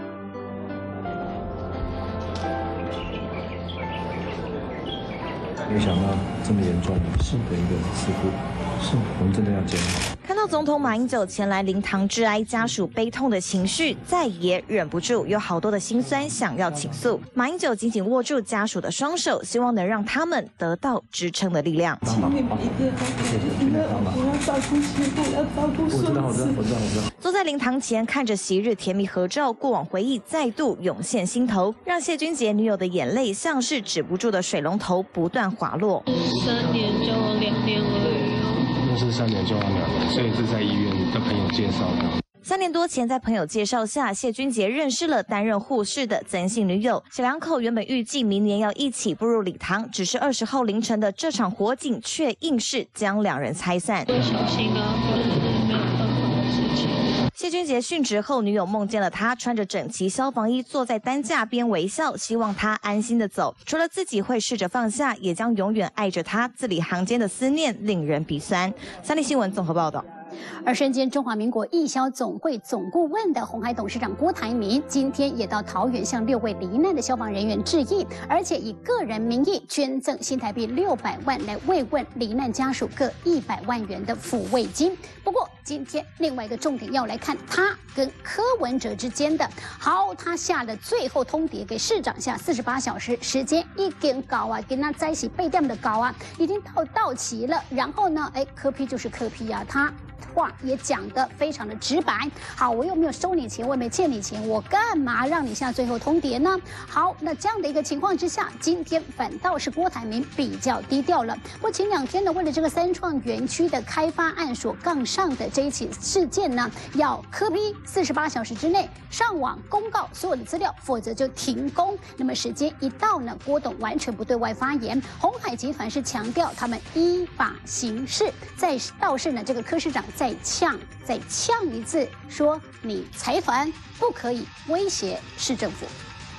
没想到这么严重的一个事故，我们真的要检讨。 看到总统马英九前来灵堂致哀，家属悲痛的情绪再也忍不住，有好多的心酸想要倾诉。马英九紧紧握住家属的双手，希望能让他们得到支撑的力量。 帮忙，要照顾媳妇，要照顾孙子。我知道。 坐在灵堂前看着昔日甜蜜合照，过往回忆再度涌现心头，让谢君杰女友的眼泪像是止不住的水龙头不断滑落。 3年交往2年而已。 那是3年交往2年，所以是在医院的朋友介绍的。 3年多前，在朋友介绍下，谢君杰认识了担任护士的曾姓女友。小两口原本预计明年要一起步入礼堂，只是20号凌晨的这场火警却硬是将两人拆散。 小心啊，没有办法的事情。 谢君杰殉职后，女友梦见了他穿着整齐消防衣坐在担架边微笑，希望他安心的走。除了自己会试着放下，也将永远爱着他。字里行间的思念令人鼻酸。三立新闻综合报道。 而身兼中华民国义消总会总顾问的鸿海董事长郭台铭，今天也到桃园向6位罹难的消防人员致意，而且以个人名义捐赠新台币600万来慰问罹难家属各100万元的抚慰金。不过，今天另外一个重点要来看他跟柯文哲之间的。好，他下了最后通牒给市长下48小时时间，已经到啊，跟他在一起备调的高啊，已经到齐了。然后呢，柯 P 就是柯 P 啊，他话也讲得非常的直白。好，我又没有收你钱，我也没欠你钱，我干嘛让你下最后通牒呢？好，那这样的一个情况之下，今天反倒是郭台铭比较低调了。不过前2天呢，为了这个三创园区的开发案所杠上的这一起事件呢，要柯 P 48小时之内上网公告所有的资料，否则就停工。那么时间一到呢，郭董完全不对外发言。鸿海集团是强调他们依法行事，倒是呢这个柯市长再呛一次，说你财团不可以威胁市政府。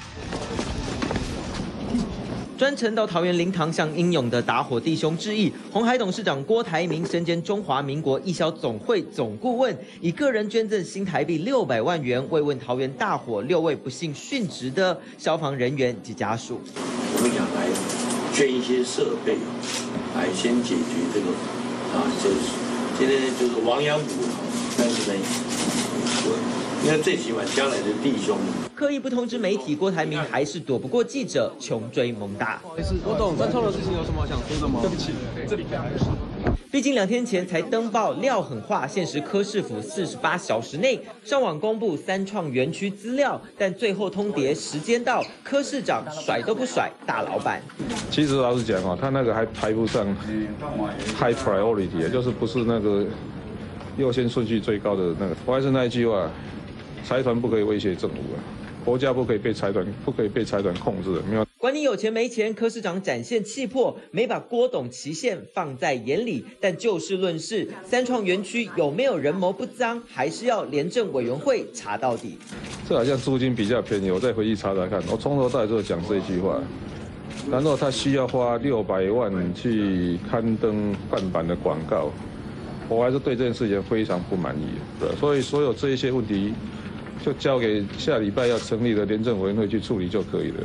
专程到桃园灵堂向英勇的打火弟兄致意。鸿海董事长郭台铭身兼中华民国义消总会总顾问，以个人捐赠新台币600万元慰问桃园大火6位不幸殉职的消防人员及家属。 我们想来捐一些设备，来先解决这个就是今天就是亡羊补牢，但是呢，因为最起码将来的弟兄。 刻意不通知媒体，郭台铭还是躲不过记者穷追猛打。 不好意思，我懂三创的事情有什么想说的吗？对不起，这里毕竟2天前才登报撂狠话，限时柯市府48小时内上网公布三创园区资料，但最后通牒时间到，柯市长甩都不甩大老板。 其实老实讲他那个还排不上 high priority， 也就是不是那个优先顺序最高的那个。我还是那一句话，财团不可以威胁政府国家不可以被财团控制的，没有。 管你有钱没钱，柯市长展现气魄，没把郭董期限放在眼里。但就事论事，三创园区有没有人谋不臧，还是要廉政委员会查到底。 这好像租金比较便宜，我再回去查查看。我从头到尾就讲这句话。然后他需要花600万去刊登半版的广告，我还是对这件事情非常不满意的。所以所有这一些问题，就交给下礼拜要成立的廉政委员会去处理就可以了。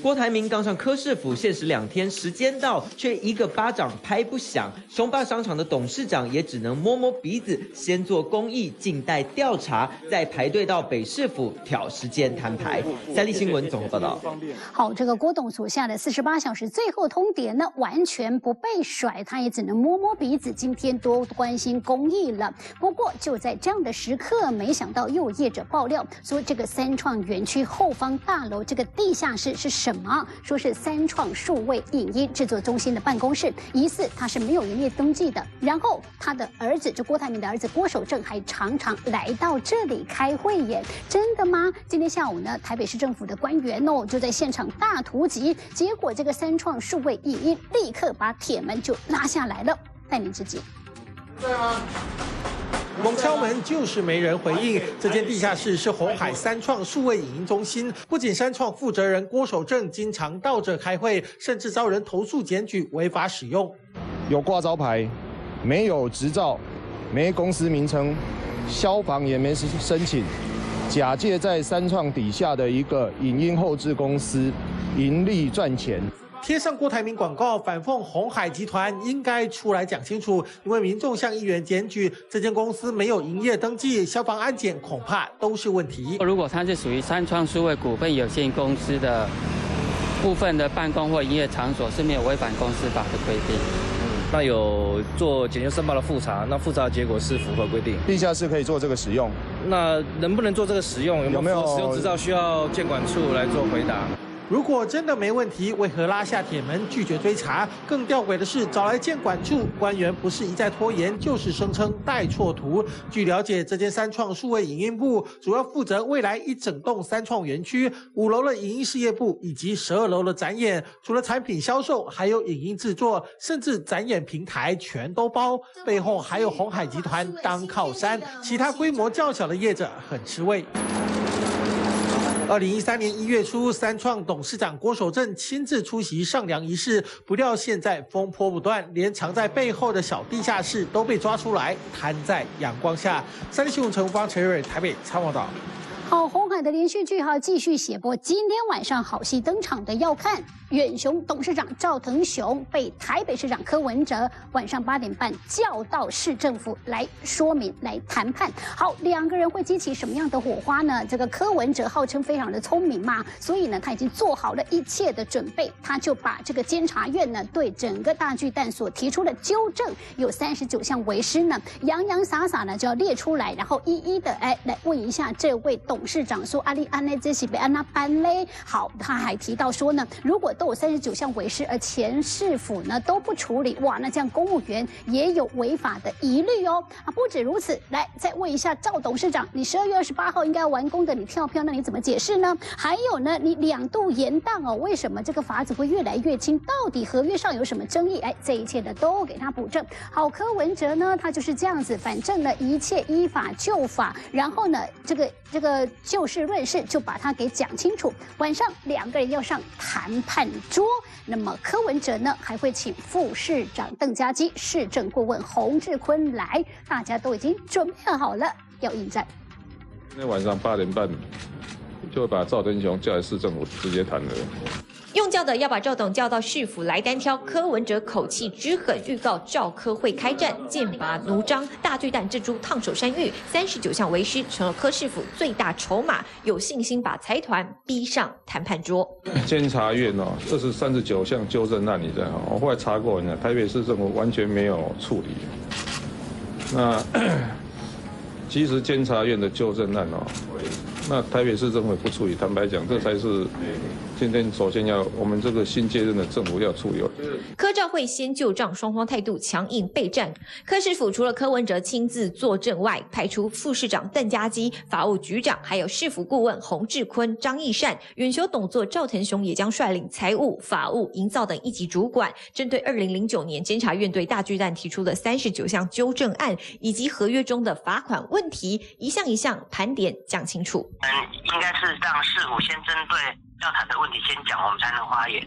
郭台铭刚上柯市府，限时2天，时间到，却一个巴掌拍不响。雄霸商场的董事长也只能摸摸鼻子，先做公益，静待调查，再排队到北市府挑时间摊牌。三立新闻综合报道。 好，这个郭董所下的48小时最后通牒呢，完全不被甩，他也只能摸摸鼻子，今天多关心公益了。不过就在这样的时刻，没想到又有业者爆料说，这个三创园区后方大楼这个地下室是什么？说是三创数位影音制作中心的办公室，疑似它是没有营业登记的。然后他的儿子，就郭台铭的儿子郭守正，还常常来到这里开会耶，真的吗？今天下午呢，台北市政府的官员就在现场大突击，结果这个三创数位影音立刻把铁门就拉下来了。带您直击。 在吗？猛敲门就是没人回应。这间地下室是鸿海三创数位影音中心，不仅三创负责人郭守正经常到这开会，甚至遭人投诉检举违法使用。 有挂招牌，没有执照，没公司名称，消防也没申请，假借在三创底下的一个影音后制公司盈利赚钱。 贴上郭台铭广告，反讽鸿海集团应该出来讲清楚，因为民众向议员检举这间公司没有营业登记，消防安检恐怕都是问题。 如果它是属于三创数位股份有限公司的部分的办公或营业场所，是没有违反公司法的规定。 那有做检修申报的复查，那复查的结果是符合规定， 地下室可以做这个使用。 那能不能做这个使用？有没有使用执照？需要监管处来做回答。 如果真的没问题，为何拉下铁门拒绝追查？更吊诡的是，找来监管处官员不是一再拖延，就是声称带错图。据了解，这间三创数位影音部主要负责未来一整栋三创园区5楼的影音事业部以及12楼的展演，除了产品销售，还有影音制作，甚至展演平台全都包。背后还有鸿海集团当靠山，其他规模较小的业者很吃味。2013年1月初，三创董事长郭守正亲自出席上梁仪式，不料现在风波不断，连藏在背后的小地下室都被抓出来，摊在阳光下。三立新闻陈芳、陈瑞台北采访报道。 好，鸿海的连续剧继续写播。今天晚上好戏登场的要看远雄董事长赵腾雄被台北市长柯文哲晚上8点半叫到市政府来说明、来谈判。好，两个人会激起什么样的火花呢？这个柯文哲号称非常的聪明嘛，所以呢他已经做好了一切的准备，他就把这个监察院呢对整个大巨蛋所提出的纠正有39项为师呢，洋洋洒洒呢就要列出来，然后一一的来问一下这位董事长说阿里安内这是被安那班嘞。好，他还提到说呢，如果都有39项为师，而前市府呢都不处理，哇，那这样公务员也有违法的疑虑哦。不止如此，来再问一下赵董事长，你12月28号应该要完工的，你跳票，那你怎么解释呢？还有呢，你2度延宕哦，为什么这个法子会越来越轻？到底合约上有什么争议？这一切的都给他补正。好，柯文哲呢，他就是这样子，反正呢一切依法就法，然后呢这个就事论事，就把它给讲清楚。晚上两个人要上谈判桌，那么柯文哲呢还会请副市长邓家基、市政顾问洪志坤来，大家都已经准备好了要应战。 今天晚上8点半就会把赵腾雄叫来市政府直接谈了。 用叫的要把赵董叫到市府来单挑，柯文哲口气之狠，预告赵柯会开战，剑拔弩张。大巨蛋这株烫手山芋，39项为师成了柯市府最大筹码，有信心把财团逼上谈判桌。 监察院这是39项纠正案，你知道吗？我后来查过，台北市政府完全没有处理。那其实监察院的纠正案那台北市政府不处理，坦白讲，这才是今天首先要我们这个新接任的政府要处理。 柯赵会先就账，双方态度强硬备战。柯市府除了柯文哲亲自坐镇外，派出副市长邓家基、法务局长，还有市府顾问洪志坤、张义善，远雄董座赵腾雄也将率领财务、法务、营造等一级主管，针对2009年监察院对大巨蛋提出的39项纠正案以及合约中的罚款问题，一项一项盘点讲清楚。 应该是让市府先针对要谈的问题先讲，我们才能发言。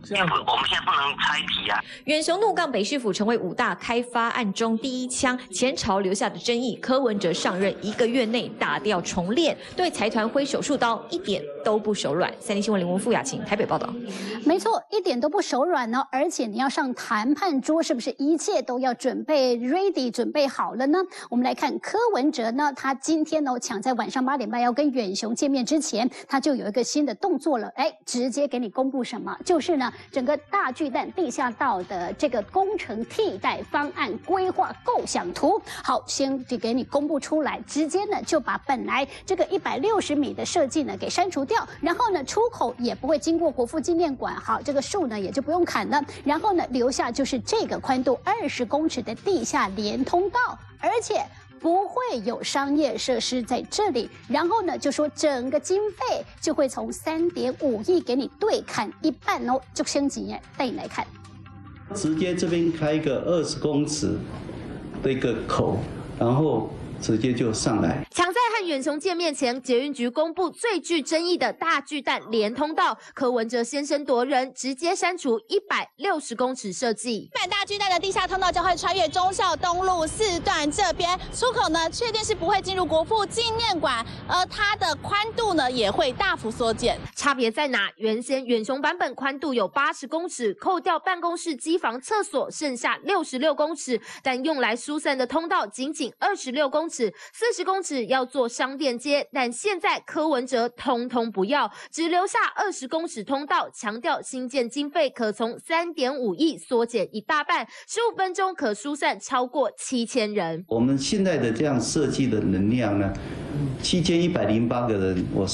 这样我们现在不能拆题啊。 远雄怒杠北市府成为5大开发案中第一枪，前朝留下的争议，柯文哲上任1个月内打掉重练，对财团挥手术刀，一点都不手软。三立新闻林文富雅琴台北报道。 没错，一点都不手软呢，而且你要上谈判桌，是不是一切都要准备 ready 准备好了呢？我们来看柯文哲呢，他今天呢抢在晚上8点半要跟远雄见面之前，他就有一个新的动作了，直接给你公布什么？就是呢，整个大巨蛋地下道的这个工程替代方案规划构想图，好，先就给你公布出来，直接呢就把本来这个160米的设计呢给删除掉，然后呢出口也不会经过国父纪念馆，好，这个树呢也就不用砍了，然后呢留下就是这个宽度20公尺的地下连通道，而且不会有商业设施在这里，然后呢就说整个经费就会从3.5亿给你对砍一半哦，就升级耶，带你来看， 直接这边开一个20公尺的一个口，然后直接就上来。 抢在和远雄见面前，捷运局公布最具争议的大巨蛋连通道，柯文哲先声夺人，直接删除160公尺设计。 大巨蛋的地下通道将会穿越忠孝东路4段这边，出口呢确定是不会进入国父纪念馆，而它的宽度呢也会大幅缩减。 差别在哪？原先远雄版本宽度有80公尺，扣掉办公室、机房、厕所，剩下66公尺，但用来疏散的通道仅26公尺，40公尺要做商店街，但现在柯文哲通通不要，只留下20公尺通道，强调新建经费可从3.5亿缩减一大半，15分钟可疏散超过7000人。 我们现在的这样设计的能量呢，7108个人，我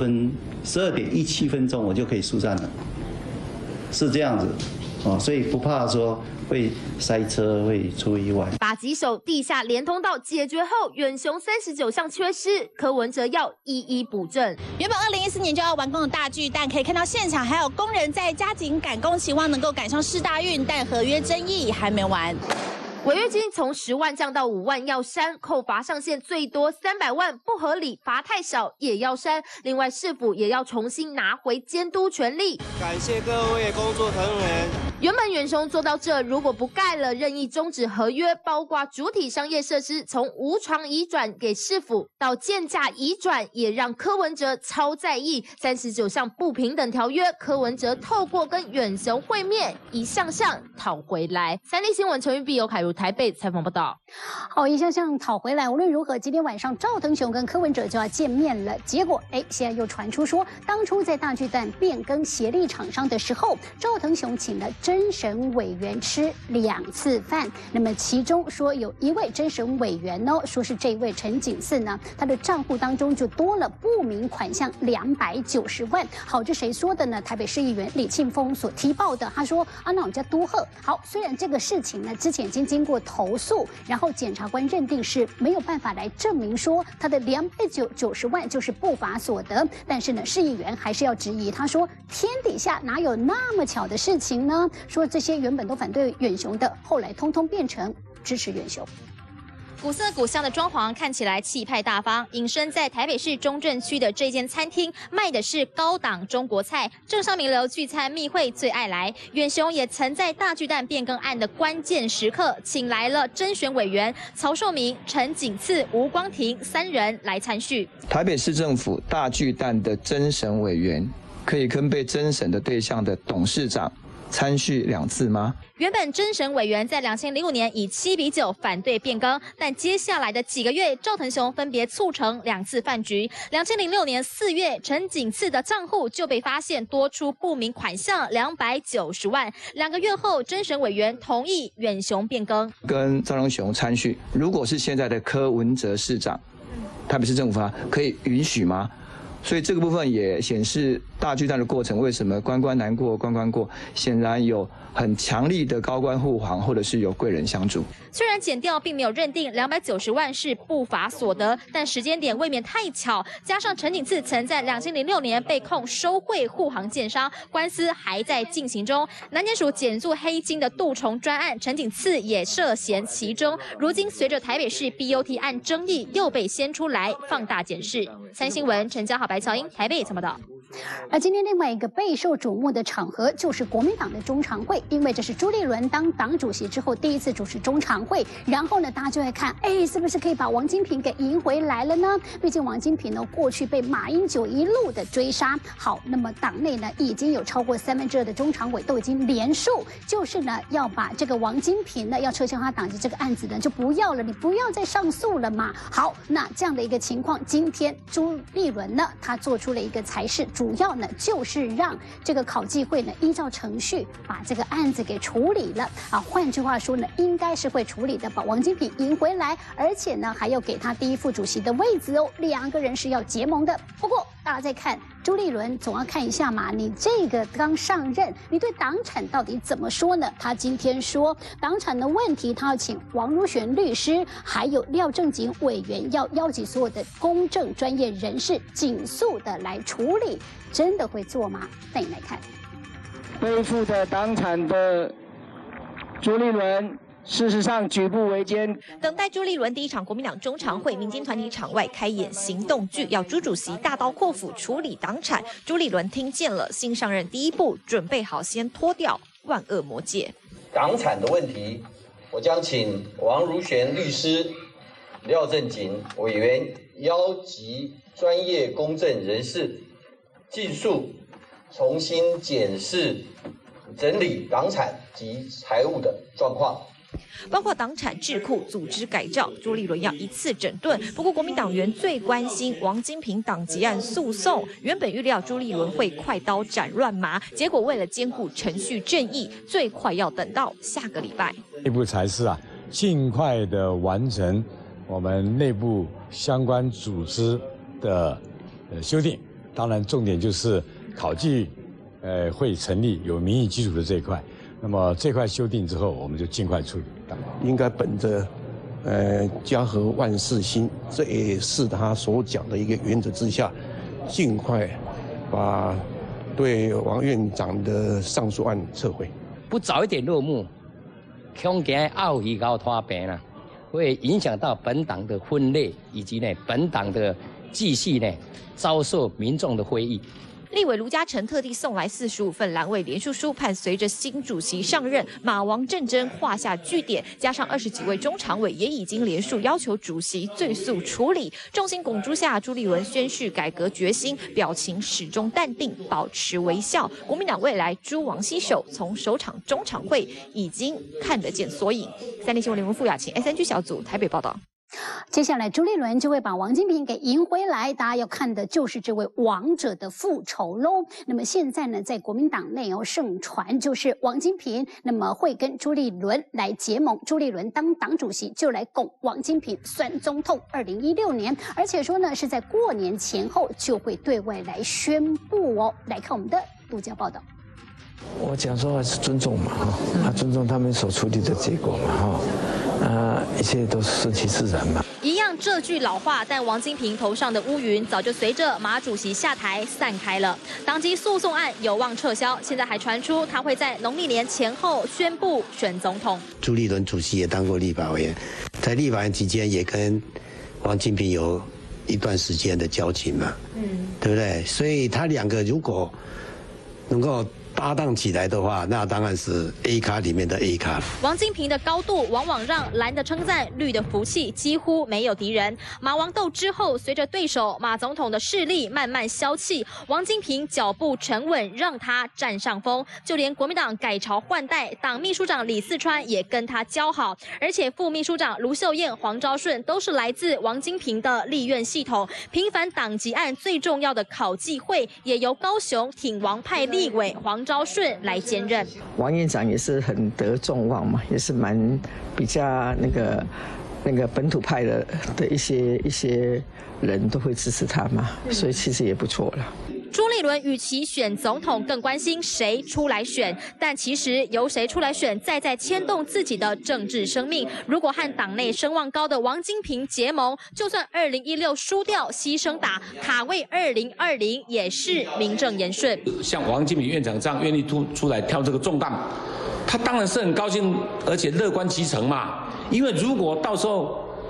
12.17分钟我就可以疏散了，是这样子哦，所以不怕说会塞车，会出意外。 把棘手地下连通道解决后，远雄39项缺失，柯文哲要一一补正。 原本2014年就要完工的大巨蛋，可以看到现场还有工人在加紧赶工，期望能够赶上世大运，但合约争议还没完。 违约金从10万降到5万要删，扣罚上限最多300万，不合理，罚太少也要删。另外，市府也要重新拿回监督权力。 感谢各位工作同仁。 原本远雄做到这，如果不盖了，任意终止合约，包括主体商业设施从无偿移转给市府到建价移转，也让柯文哲超在意。39项不平等条约，柯文哲透过跟远雄会面，一项项讨回来。三立新闻陈玉碧、尤凯如台北采访报道。 好，一项项讨回来。无论如何，今天晚上赵腾雄跟柯文哲就要见面了。结果，现在又传出说，当初在大巨蛋变更协力厂商的时候，赵腾雄请了侦审委员吃2次饭。那么其中说有一位侦审委员呢，说是这位陈景四呢，他的账户当中就多了不明款项290万。好，这谁说的呢？台北市议员李庆丰所提报的。他说啊，那我们家都贺。好，虽然这个事情呢之前已经经过投诉，然后检察官认定是没有办法来证明说他的290万就是不法所得，但是呢，市议员还是要质疑。他说天底下哪有那么巧的事情呢？说这些原本都反对远雄的，后来通通变成支持远雄。 古色古香的装潢看起来气派大方，隐身在台北市中正区的这间餐厅卖的是高档中国菜，政商名流聚餐密会最爱来。远雄也曾在大巨蛋变更案的关键时刻，请来了甄选委员曹寿明、陈景次、吴光庭3人来参叙。 台北市政府大巨蛋的甄审委员可以跟被甄审的对象的董事长参叙2次吗？ 原本甄审委员在2005年以7-9反对变更，但接下来的几个月，赵腾雄分别促成2次饭局。2006年4月，陈景次的账户就被发现多出不明款项290万。2个月后，甄审委员同意远雄变更， 跟赵腾雄参叙。如果是现在的柯文哲市长，台北市政府可以允许吗？所以这个部分也显示大巨蛋的过程为什么关关难过关关过，显然有很强力的高官护航，或者是有贵人相助。 虽然检调并没有认定290万是不法所得，但时间点未免太巧，加上陈景次曾在2006年被控收贿护航建商，官司还在进行中。南检署检诉黑金的杜虫专案，陈景次也涉嫌其中。如今随着台北市 BOT 案争议又被掀出来，放大检视。三新闻陈家豪、白乔英台北报道。 而今天另外一个备受瞩目的场合就是国民党的中常会，因为这是朱立伦当党主席之后第一次主持中常会，然后呢，大家就会看，是不是可以把王金平给赢回来了呢？毕竟王金平呢过去被马英九一路的追杀，好，那么党内呢已经有超过2/3的中常委都已经联署，就是呢要把这个王金平呢要撤销他党籍这个案子呢就不要了，你不要再上诉了嘛。好，那这样的一个情况，今天朱立伦呢他做出了一个裁示，主要呢就是让这个考纪会呢依照程序把这个案子给处理了啊。换句话说呢，应该是会处理的，把王金平赢回来，而且呢还要给他第一副主席的位置哦。2个人是要结盟的。不过大家再看朱立伦，总要看一下嘛，你这个刚上任，你对党产到底怎么说呢？他今天说党产的问题，他要请王如玄律师还有廖正井委员要邀集所有的公正专业人士尽速的来处理，真的会做吗？带你来看。 背负着党产的朱立伦，事实上举步维艰。 等待朱立伦第一场国民党中常会，民间团体场外开演行动剧，要朱主席大刀阔斧处理党产。朱立伦听见了，新上任第一步，准备好先脱掉万恶魔戒。 党产的问题，我将请王如玄律师、廖正井委员邀集专业公正人士，尽速重新检视、整理党产及财务的状况， 包括党产智库组织改造，朱立伦要一次整顿。不过国民党员最关心王金平党籍案诉讼，原本预料朱立伦会快刀斩乱麻，结果为了兼顾程序正义，最快要等到下个礼拜。 内部才是尽快的完成我们内部相关组织的修订，当然重点就是考纪会成立有民意基础的这一块。那么这块修订之后，我们就尽快处理。 应该本着家和万事兴，这也是他所讲的一个原则之下，尽快把对王院长的上诉案撤回。 不早一点落幕，恐惊拗鱼搞拖平了，会影响到本党的分裂，以及本党的继续遭受民众的非议。 立委卢嘉诚特地送来45份蓝委联署书，盼随着新主席上任，马王政争画下句点。加上20几位中常委也已经联署要求主席最速处理。众星拱珠下，朱立伦宣誓改革决心，表情始终淡定，保持微笑。国民党未来朱王携手，从首场中常会已经看得见缩影。3立新闻联盟傅雅琴 SNG 小组台北报道。 接下来朱立伦就会把王金平给赢回来，大家要看的就是这位王者的复仇喽。那么现在呢，在国民党内盛传就是王金平那么会跟朱立伦来结盟，朱立伦当党主席就来拱王金平选总统2016年，而且说呢是在过年前后就会对外来宣布哦。来看我们的独家报道。 我讲说还是尊重嘛，尊重他们所处理的结果嘛，一切都是顺其自然嘛。 一样这句老话，但王金平头上的乌云早就随着马主席下台散开了。党籍诉讼案有望撤销，现在还传出他会在农历年前后宣布选总统。 朱立伦主席也当过立法委员，在立法院期间也跟王金平有一段时间的交情嘛，对不对？所以他2个如果能够搭档起来的话，那当然是 A 咖里面的 A 咖。 王金平的高度往往让蓝的称赞，绿的服气，几乎没有敌人。马王斗之后，随着对手马总统的势力慢慢消气，王金平脚步沉稳，让他占上风。就连国民党改朝换代，党秘书长李四川也跟他交好，而且副秘书长卢秀燕、黄昭顺都是来自王金平的立院系统。平反党籍案最重要的考纪会，也由高雄挺王派立委黄昭顺来兼任。 王院长也是很得众望嘛，也是蛮比较那个本土派的一些人都会支持他嘛，所以其实也不错了。 朱立伦与其选总统，更关心谁出来选，但其实由谁出来选，在牵动自己的政治生命。如果和党内声望高的王金平结盟，就算2016输掉，牺牲打卡位2020，也是名正言顺。 像王金平院长这样愿意出来挑这个重担，他当然是很高兴，而且乐观其成嘛。因为如果到时候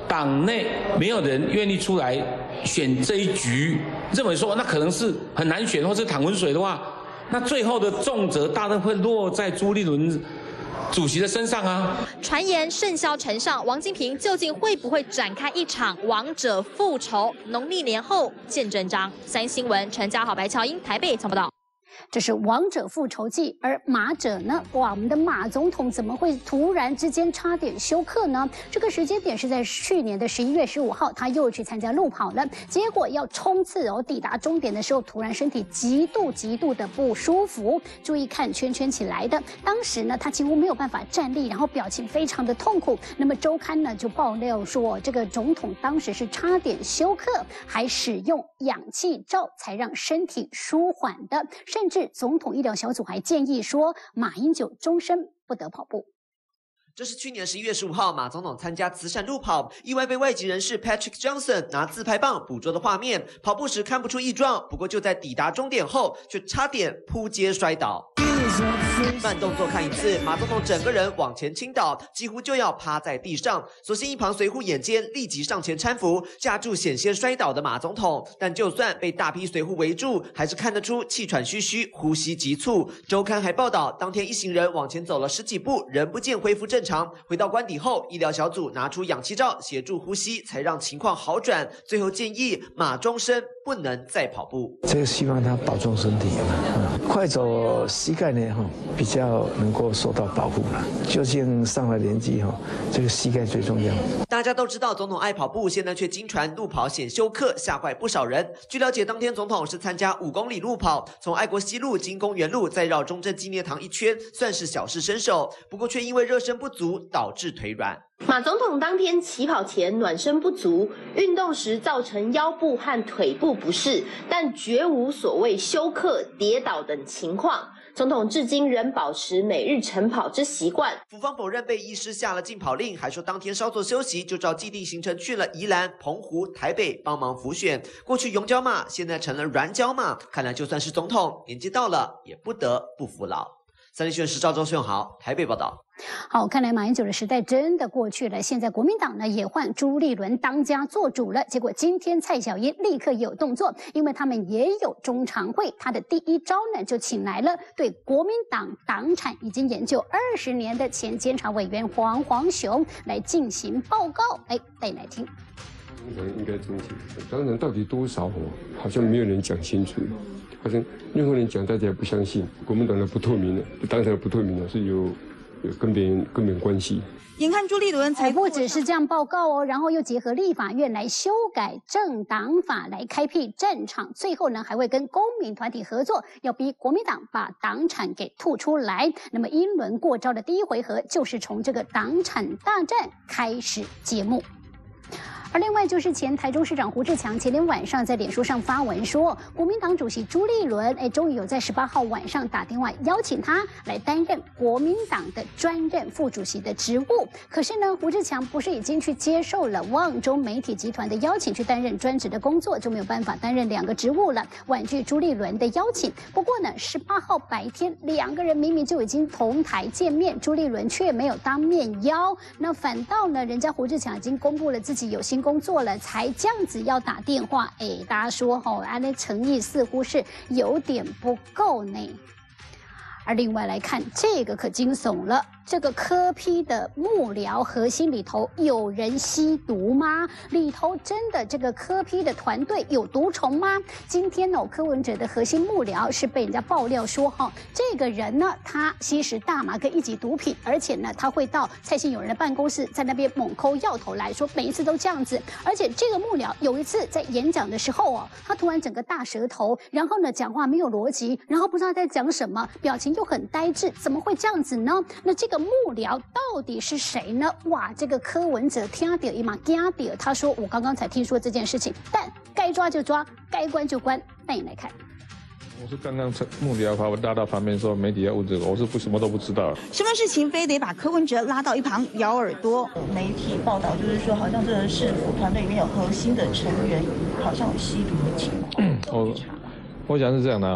党内没有人愿意出来选这一局，认为说那可能是很难选，或是淌浑水的话，那最后的重责大任会落在朱立伦主席的身上啊！ 传言甚嚣尘上，王金平究竟会不会展开一场王者复仇？农历年后见真章。三新闻陈家豪、白乔英台北报道。 这是王者复仇记，而马者呢？哇，我们的马总统怎么会突然之间差点休克呢？这个时间点是在去年的11月15号，他又去参加路跑了，结果要冲刺抵达终点的时候，突然身体极度的不舒服。注意看圈圈起来的，当时呢，他几乎没有办法站立，然后表情非常的痛苦。那么周刊呢就爆料说，这个总统当时是差点休克，还使用氧气罩才让身体舒缓的，甚至总统医疗小组还建议说，马英九终身不得跑步。 这是去年11月15号，马总统参加慈善路跑，意外被外籍人士 Patrick Johnson 拿自拍棒捕捉的画面。跑步时看不出异状，不过就在抵达终点后，却差点扑街摔倒。慢动作看一次，马总统整个人往前倾倒，几乎就要趴在地上。所幸一旁随护眼尖，立即上前搀扶，架住险些摔倒的马总统。但就算被大批随护围住，还是看得出气喘吁吁，呼吸急促。周刊还报道，当天一行人往前走了10几步，仍不见恢复正常。回到官邸后，医疗小组拿出氧气罩协助呼吸，才让情况好转。最后建议马终身不能再跑步。 这个希望他保重身体快走膝盖呢比较能够受到保护了。究竟上了年纪这个膝盖最重要。 大家都知道总统爱跑步，现在却经传路跑险休克，吓坏不少人。据了解，当天总统是参加5公里路跑，从爱国西路经公园路，再绕中正纪念堂一圈，算是小试身手。不过却因为热身不足，导致腿软。 马总统当天起跑前暖身不足，运动时造成腰部和腿部不适，但绝无所谓休克、跌倒等情况。总统至今仍保持每日晨跑之习惯。 府方否认被医师下了禁跑令，还说当天稍作休息，就照既定行程去了宜兰、澎湖、台北帮忙辅选。过去永角马，现在成了软角马，看来就算是总统，年纪到了也不得不服老。三立新闻时赵周顺豪台北报道。 好，看来马英九的时代真的过去了。现在国民党呢也换朱立伦当家做主了。结果今天蔡小英立刻也有动作，因为他们也有中常会，他的第一招呢就请来了对国民党党产已经研究20年的前监察委员黄雄来进行报告。带来听。 应该争取，当然到底多少好像没有人讲清楚。好像任何人讲，大家也不相信。国民党的不透明的，当然不透明的是有根本关系。 眼看朱立伦才不只是这样报告然后又结合立法院来修改政党法来开辟战场，最后呢还会跟公民团体合作，要逼国民党把党产给吐出来。那么英伦过招的第一回合就是从这个党产大战开始揭幕。而另外就是前台中市长胡志强前天晚上在脸书上发文说，国民党主席朱立伦终于有在18号晚上打电话邀请他来担任国民党的专任副主席的职务。可是呢，胡志强不是已经去接受了旺中媒体集团的邀请去担任专职的工作，就没有办法担任2个职务了，婉拒朱立伦的邀请。不过呢，18号白天2个人明明就已经同台见面，朱立伦却没有当面邀，那反倒呢，人家胡志强已经公布了自己有新工作了，才这样子要打电话，大家说那诚意似乎是有点不够呢。而另外来看，这个可惊悚了。这个柯 P 的幕僚核心里头有人吸毒吗？里头真的这个柯 P 的团队有毒虫吗？今天柯文哲的核心幕僚是被人家爆料说这个人呢，他吸食大麻跟1级毒品，而且呢，他会到蔡姓友人的办公室，在那边猛抠药头来说，每一次都这样子。而且这个幕僚有一次在演讲的时候他突然整个大舌头，然后呢讲话没有逻辑，然后不知道在讲什么，表情又很呆滞，怎么会这样子呢？那这个幕僚到底是谁呢？哇，这个柯文哲听到一马惊到，他说我刚刚才听说这件事情，但该抓就抓，该关就关。带你来看。 我是刚刚幕僚把我拉到旁边说媒体要问这个，我是什么都不知道。 什么事情非得把柯文哲拉到一旁咬耳朵？ 媒体报道就是说，好像这个市府团队里面有核心的成员好像有吸毒的情况。 我想是这样的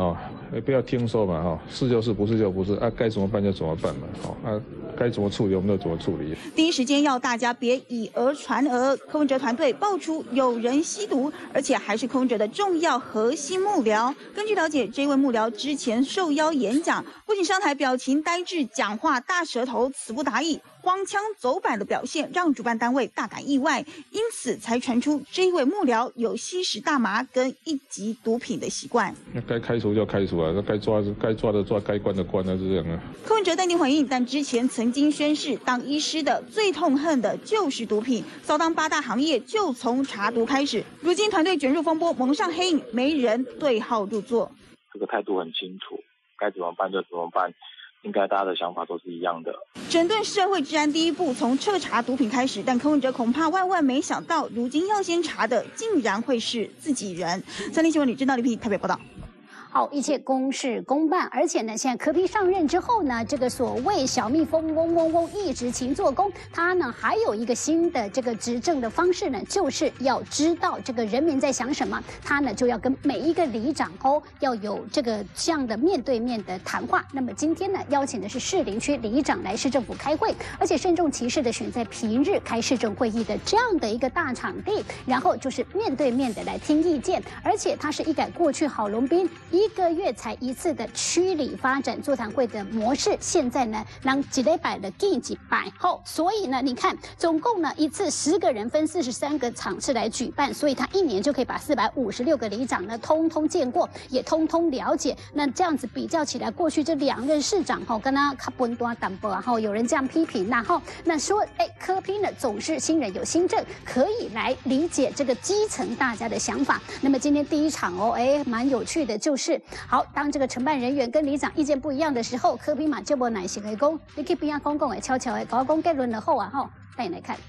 不要听说嘛哈，是就是，不是就不是啊，该怎么办就怎么办嘛，好啊，该怎么处理我们就怎么处理。 第一时间要大家别以讹传讹，柯文哲团队爆出有人吸毒，而且还是柯文哲的重要核心幕僚。根据了解，这位幕僚之前受邀演讲，不仅上台表情呆滞，讲话大舌头，词不达意，荒腔走板的表现让主办单位大感意外，因此才传出这位幕僚有吸食大麻跟一级毒品的习惯。 那该开除就开除啊，那该抓的抓，该关的关啊，是这样啊。 柯文哲淡定回应，但之前曾经宣誓，当医师的最痛恨的就是毒品，扫荡8大行业就从查毒开始。如今团队卷入风波，蒙上黑影，没人对号入座。 这个态度很清楚，该怎么办就怎么办。应该大家的想法都是一样的。 整顿社会治安第一步从彻查毒品开始，但柯文哲恐怕万没想到，如今要先查的竟然会是自己人。三立新闻李正道、李平台北报道。 好，一切公事公办，而且呢，现在柯 P 上任之后呢，这个所谓小蜜蜂嗡嗡嗡一直勤做工，他呢还有一个新的这个执政的方式呢，就是要知道这个人民在想什么，他呢就要跟每一个里长要有这个这样的面对面的谈话。那么今天呢，邀请的是士林区里长来市政府开会，而且慎重其事的选在平日开市政会议的这样的一个大场地，然后就是面对面的来听意见，而且它是一改过去郝龙斌1个月才一次的区里发展座谈会的模式，现在呢让几礼拜的进几百后，所以呢你看总共呢一次10个人分43个场次来举办，所以他1年就可以把456个里长呢通通见过，也通通了解。那这样子比较起来，过去这2任市长跟他卡本多淡薄啊，有人这样批评，然后那说柯 P 呢总是新人有新政，可以来理解这个基层大家的想法。那么今天第一场蛮有趣的，就是好，当这个承办人员跟里长意见不一样的时候，柯 P 嘛就无耐心的讲，你去边讲的悄悄的，搞讲结论就好啊带你来看。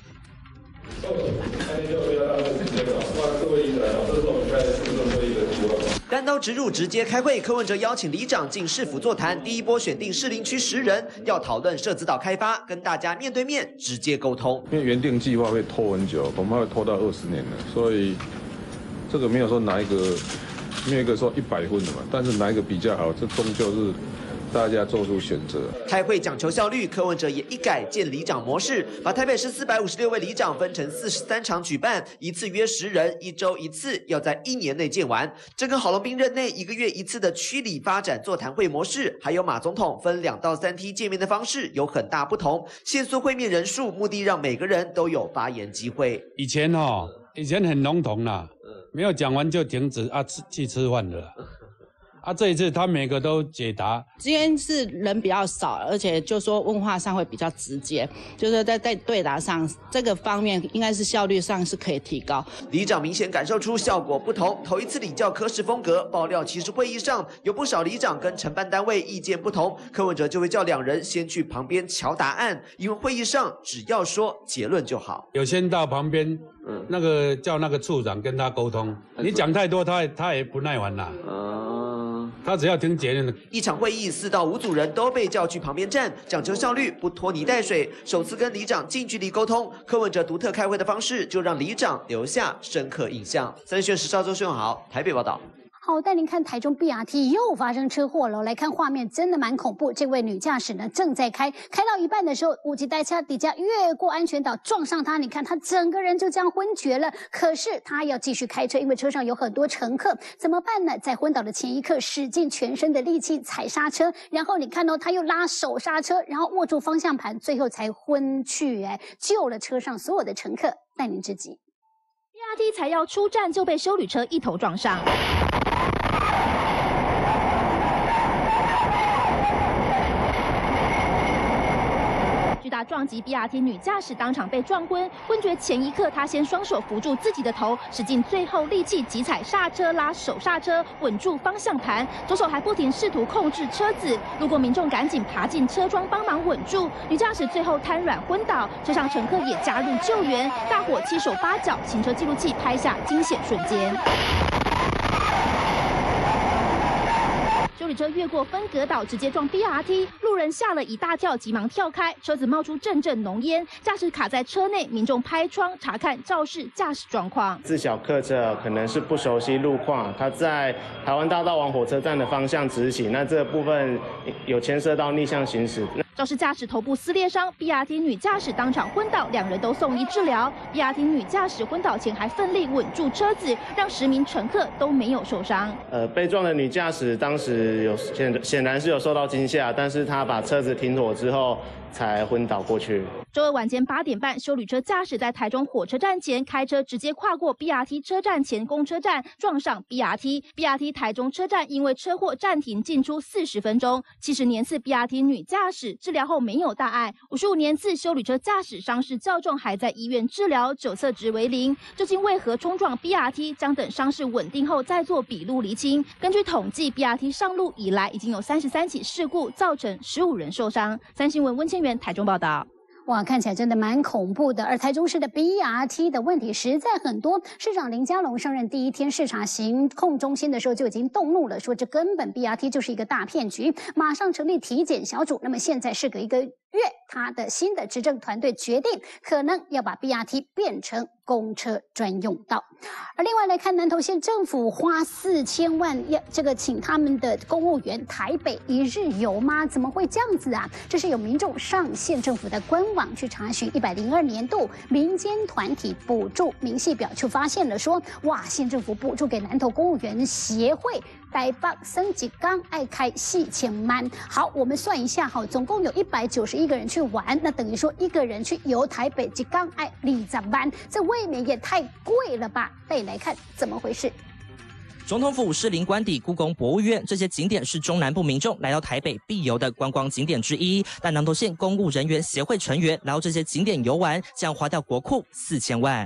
单刀直入，直接开会。柯文哲邀请里长进市府座谈，第一波选定士林区10人，要讨论社子岛开发，跟大家面对面直接沟通。 因为原定计划会拖很久，恐怕会拖到20年了，所以这个没有说哪一个。没有一个说100分的嘛，但是哪一个比较好，这终究是大家做出选择。 开会讲求效率，柯文哲也一改见里长模式，把台北市456位里长分成43场举办，一次约10人，1周1次，要在1年内见完。这跟郝龙斌任内1个月1次的区里发展座谈会模式，还有马总统分2到3梯见面的方式有很大不同。限缩会面人数，目的让每个人都有发言机会。 以前很笼统啦。没有讲完就停止去吃饭了这一次他每个都解答。 今天是人比较少，而且就说问话上会比较直接，就是在对答上这个方面应该是效率上是可以提高。 里长明显感受出效果不同，头一次领教柯氏风格，爆料其实会议上有不少里长跟承办单位意见不同，柯文哲就会叫2人先去旁边瞧答案，因为会议上只要说结论就好。 有先到旁边那个叫那个处长跟他沟通，你讲太多他也不耐烦啦。他只要听结论的。 一场会议4到5组人都被叫去旁边站，讲求效率，不拖泥带水。首次跟里长近距离沟通，柯文哲独特开会的方式，就让里长留下深刻印象。三立新闻10少周顺豪台北报道。 好，带您看台中 BRT 又发生车祸了。来看画面，真的蛮恐怖。这位女驾驶呢正在开到一半的时候，五级代车底下越过安全岛撞上她，你看她整个人就这样昏厥了。可是她要继续开车，因为车上有很多乘客，怎么办呢？在昏倒的前一刻，使尽全身的力气踩刹车，然后你看到她又拉手刹车，然后握住方向盘，最后才昏去。救了车上所有的乘客，带您知己。 BRT 才要出站就被休旅车一头撞上。巨大撞击 BRT 女驾驶当场被撞昏，昏厥前一刻，她先双手扶住自己的头，使尽最后力气急踩刹车、拉手刹车，稳住方向盘，左手还不停试图控制车子。路过民众赶紧爬进车窗帮忙稳住，女驾驶最后瘫软昏倒，车上乘客也加入救援，大伙7手8脚，行车记录器拍下惊险瞬间。 理车越过分隔岛，直接撞 BRT， 路人吓了一大跳，急忙跳开，车子冒出阵阵浓烟，驾驶卡在车内，民众拍窗查看肇事驾驶状况。 自小客车可能是不熟悉路况，他在台湾大道往火车站的方向直行，那这部分有牵涉到逆向行驶。 肇事驾驶头部撕裂伤 ，BRT 女驾驶当场昏倒，2人都送医治疗。BRT 女驾驶昏倒前还奋力稳住车子，让10名乘客都没有受伤。 被撞的女驾驶当时显然是有受到惊吓，但是她把车子停妥之后才昏倒过去。 周二晚间8点半，休旅车驾驶在台中火车站前开车直接跨过 BRT 车站前公车站，撞上 BRT 台中车站因为车祸暂停进出40分钟。70年次 BRT 女驾驶治疗后没有大碍，55年次休旅车驾驶伤势较重，还在医院治疗，酒测值为0。究竟为何冲撞 BRT， 将等伤势稳定后再做笔录厘清。根据统计 ，BRT 上路以来已经有33起事故，造成15人受伤。三新闻温千元台中报道。 哇，看起来真的蛮恐怖的。而台中市的 BRT 的问题实在很多，市长林佳龙上任第一天视察行控中心的时候就已经动怒了，说这根本 BRT 就是一个大骗局，马上成立体检小组。那么现在事隔1个月，他的新的执政团队决定可能要把 BRT 变成公车专用道。而另外来看，南投县政府花4000万请他们的公务员台北一日游吗？怎么会这样子啊？这是有民众上县政府的官网去查询102年度民间团体补助明细表，就发现了说，哇，县政府补助给南投公务员协会台北升一天爱开4000万。好，我们算一下哈，总共有191个人去玩，那等于说1个人去游台北一天爱20万，这未免也太贵了吧？带你来看怎么回事。 总统府、士林官邸、故宫博物院这些景点是中南部民众来到台北必游的观光景点之一，但南投县公务人员协会成员来到这些景点游玩，将花掉国库4000万。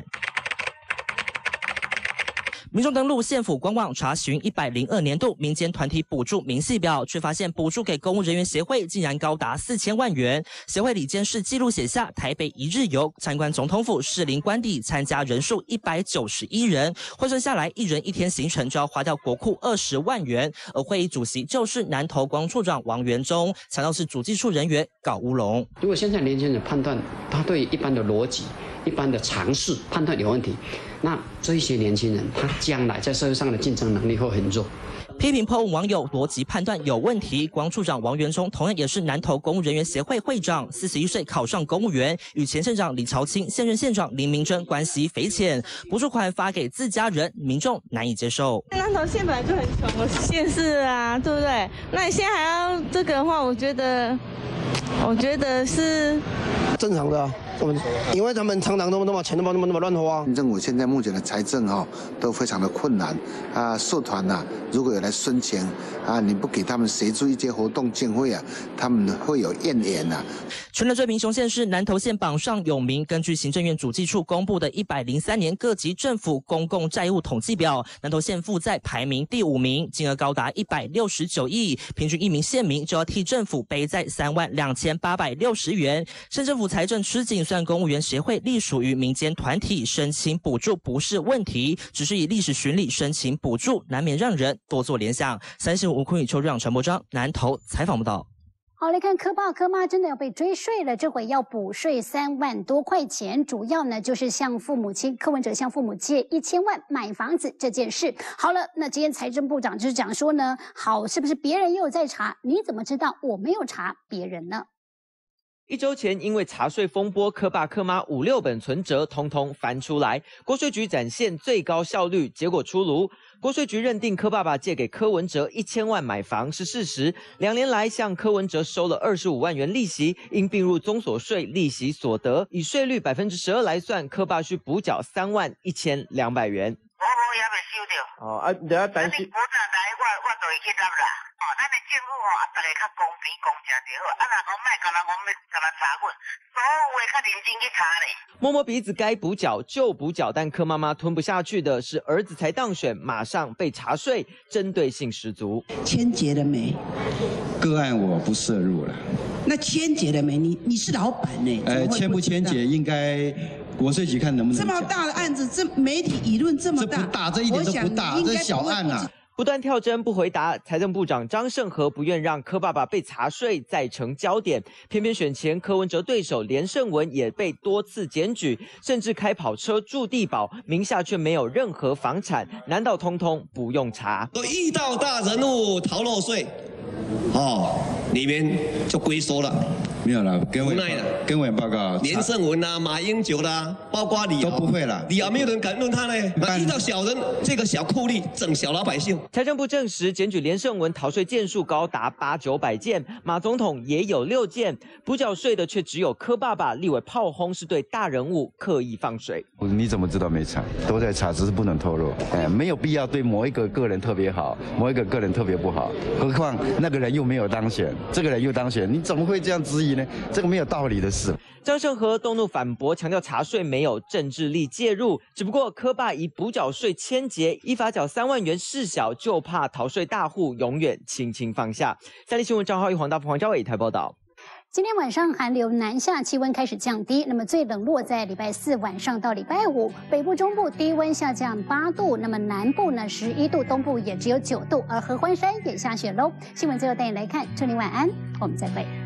民众登录县府官网查询102年度民间团体补助明细表，却发现补助给公务人员协会竟然高达4000万元。协会理监事记录写下，台北一日游参观总统府、士林官邸，参加人数191人，换算下来1人1天行程就要花掉国库20万元。而会议主席就是南投光处长王元忠，强调是主计处人员搞乌龙。 如果现在年轻人判断他对一般的逻辑、一般的常识判断有问题，那这些年轻人他将来在社会上的竞争能力会很弱。 批评po文网友逻辑判断有问题。光处长王元忠同样也是南投公务人员协会会长，41岁考上公务员，与前县长李朝清、现任县长林明珍关系匪浅，补助款发给自家人，民众难以接受。 南投县本来就很穷的县市啊，对不对？那你现在还要这个的话，我觉得是正常的啊。因为他们常常都把钱那么乱花。 政府现在目前的财政都非常的困难啊，社团如果有来申请啊，你不给他们协助一些活动经费他们会有怨言全台最贫穷县市南投县榜上有名。根据行政院主计处公布的103年各级政府公共债务统计表，南投县负债排名第5名，金额高达169亿，平均1名县民就要替政府背债32860元。县政府财政吃紧。虽然公务员协会隶属于民间团体，申请补助不是问题，只是以历史巡礼申请补助，难免让人多做联想。三新闻吴坤宇、邱瑞阳、陈柏章南投采访报道。 好，来看科爸科妈真的要被追税了，这回要补税3万多块钱，主要呢就是向父母亲柯文哲向父母借1000万买房子这件事。好了，那今天财政部长就是讲说呢，好，是不是别人也有在查？你怎么知道我没有查别人呢 ？1周前，因为查税风波，柯爸柯妈5、6本存折通通翻出来。国税局展现最高效率，结果出炉。国税局认定柯爸爸借给柯文哲1000万买房是事实，2年来向柯文哲收了25万元利息，应并入综所税利息所得，以税率12%来算，柯爸需补缴31200元。 我也未收到。 你等下担心。 补上来，我就会去拿啦。咱的政府大家较公平公正就好。若讲莫干那讲要干那查阮，所有的较认真去查咧。 摸摸鼻子，该补缴就补缴，但柯妈妈吞不下去的是儿子才当选，马上被查税，针对性十足。 签结了没？ 个案我不涉入了。 那签结了没？你是老板呢？ 签不签结应该国税局看能不能。 这么大的案子，这媒体舆论这么大， 这不大，这一点都不大，这是小案啊。 不断跳针不回答，财政部长张胜和不愿让柯爸爸被查税再成焦点，偏偏选前柯文哲对手连胜文也被多次检举，甚至开跑车住地堡，名下却没有任何房产，难道通通不用查？ 遇到大人物逃漏税，里面就龟缩了。 没有了，跟委员报告， 连胜文啦、马英九啦，包括李敖都不会了， 李敖没有人敢论他呢。遇到小人，这个小酷吏整小老百姓。 财政部证实，检举连胜文逃税件数高达800-900件，马总统也有6件，补缴税的却只有柯爸爸。立委炮轰是对大人物刻意放水。 你怎么知道没查？都在查，只是不能透露。没有必要对某一个个人特别好，某一个个人特别不好。何况那个人又没有当选，这个人又当选，你怎么会这样质疑呢？这个没有道理的事。 张胜和动怒反驳，强调查税没有政治力介入，只不过柯爸以补缴税牵结，依法缴3万元事小，就怕逃税大户永远轻轻放下。三立新闻张浩一、黄大富、黄家伟台报道。 今天晚上寒流南下，气温开始降低，那么最冷落在礼拜4晚上到礼拜5，北部、中部低温下降8度，那么南部呢11度，东部也只有9度，而合欢山也下雪喽。新闻最后带你来看，祝你晚安，我们再会。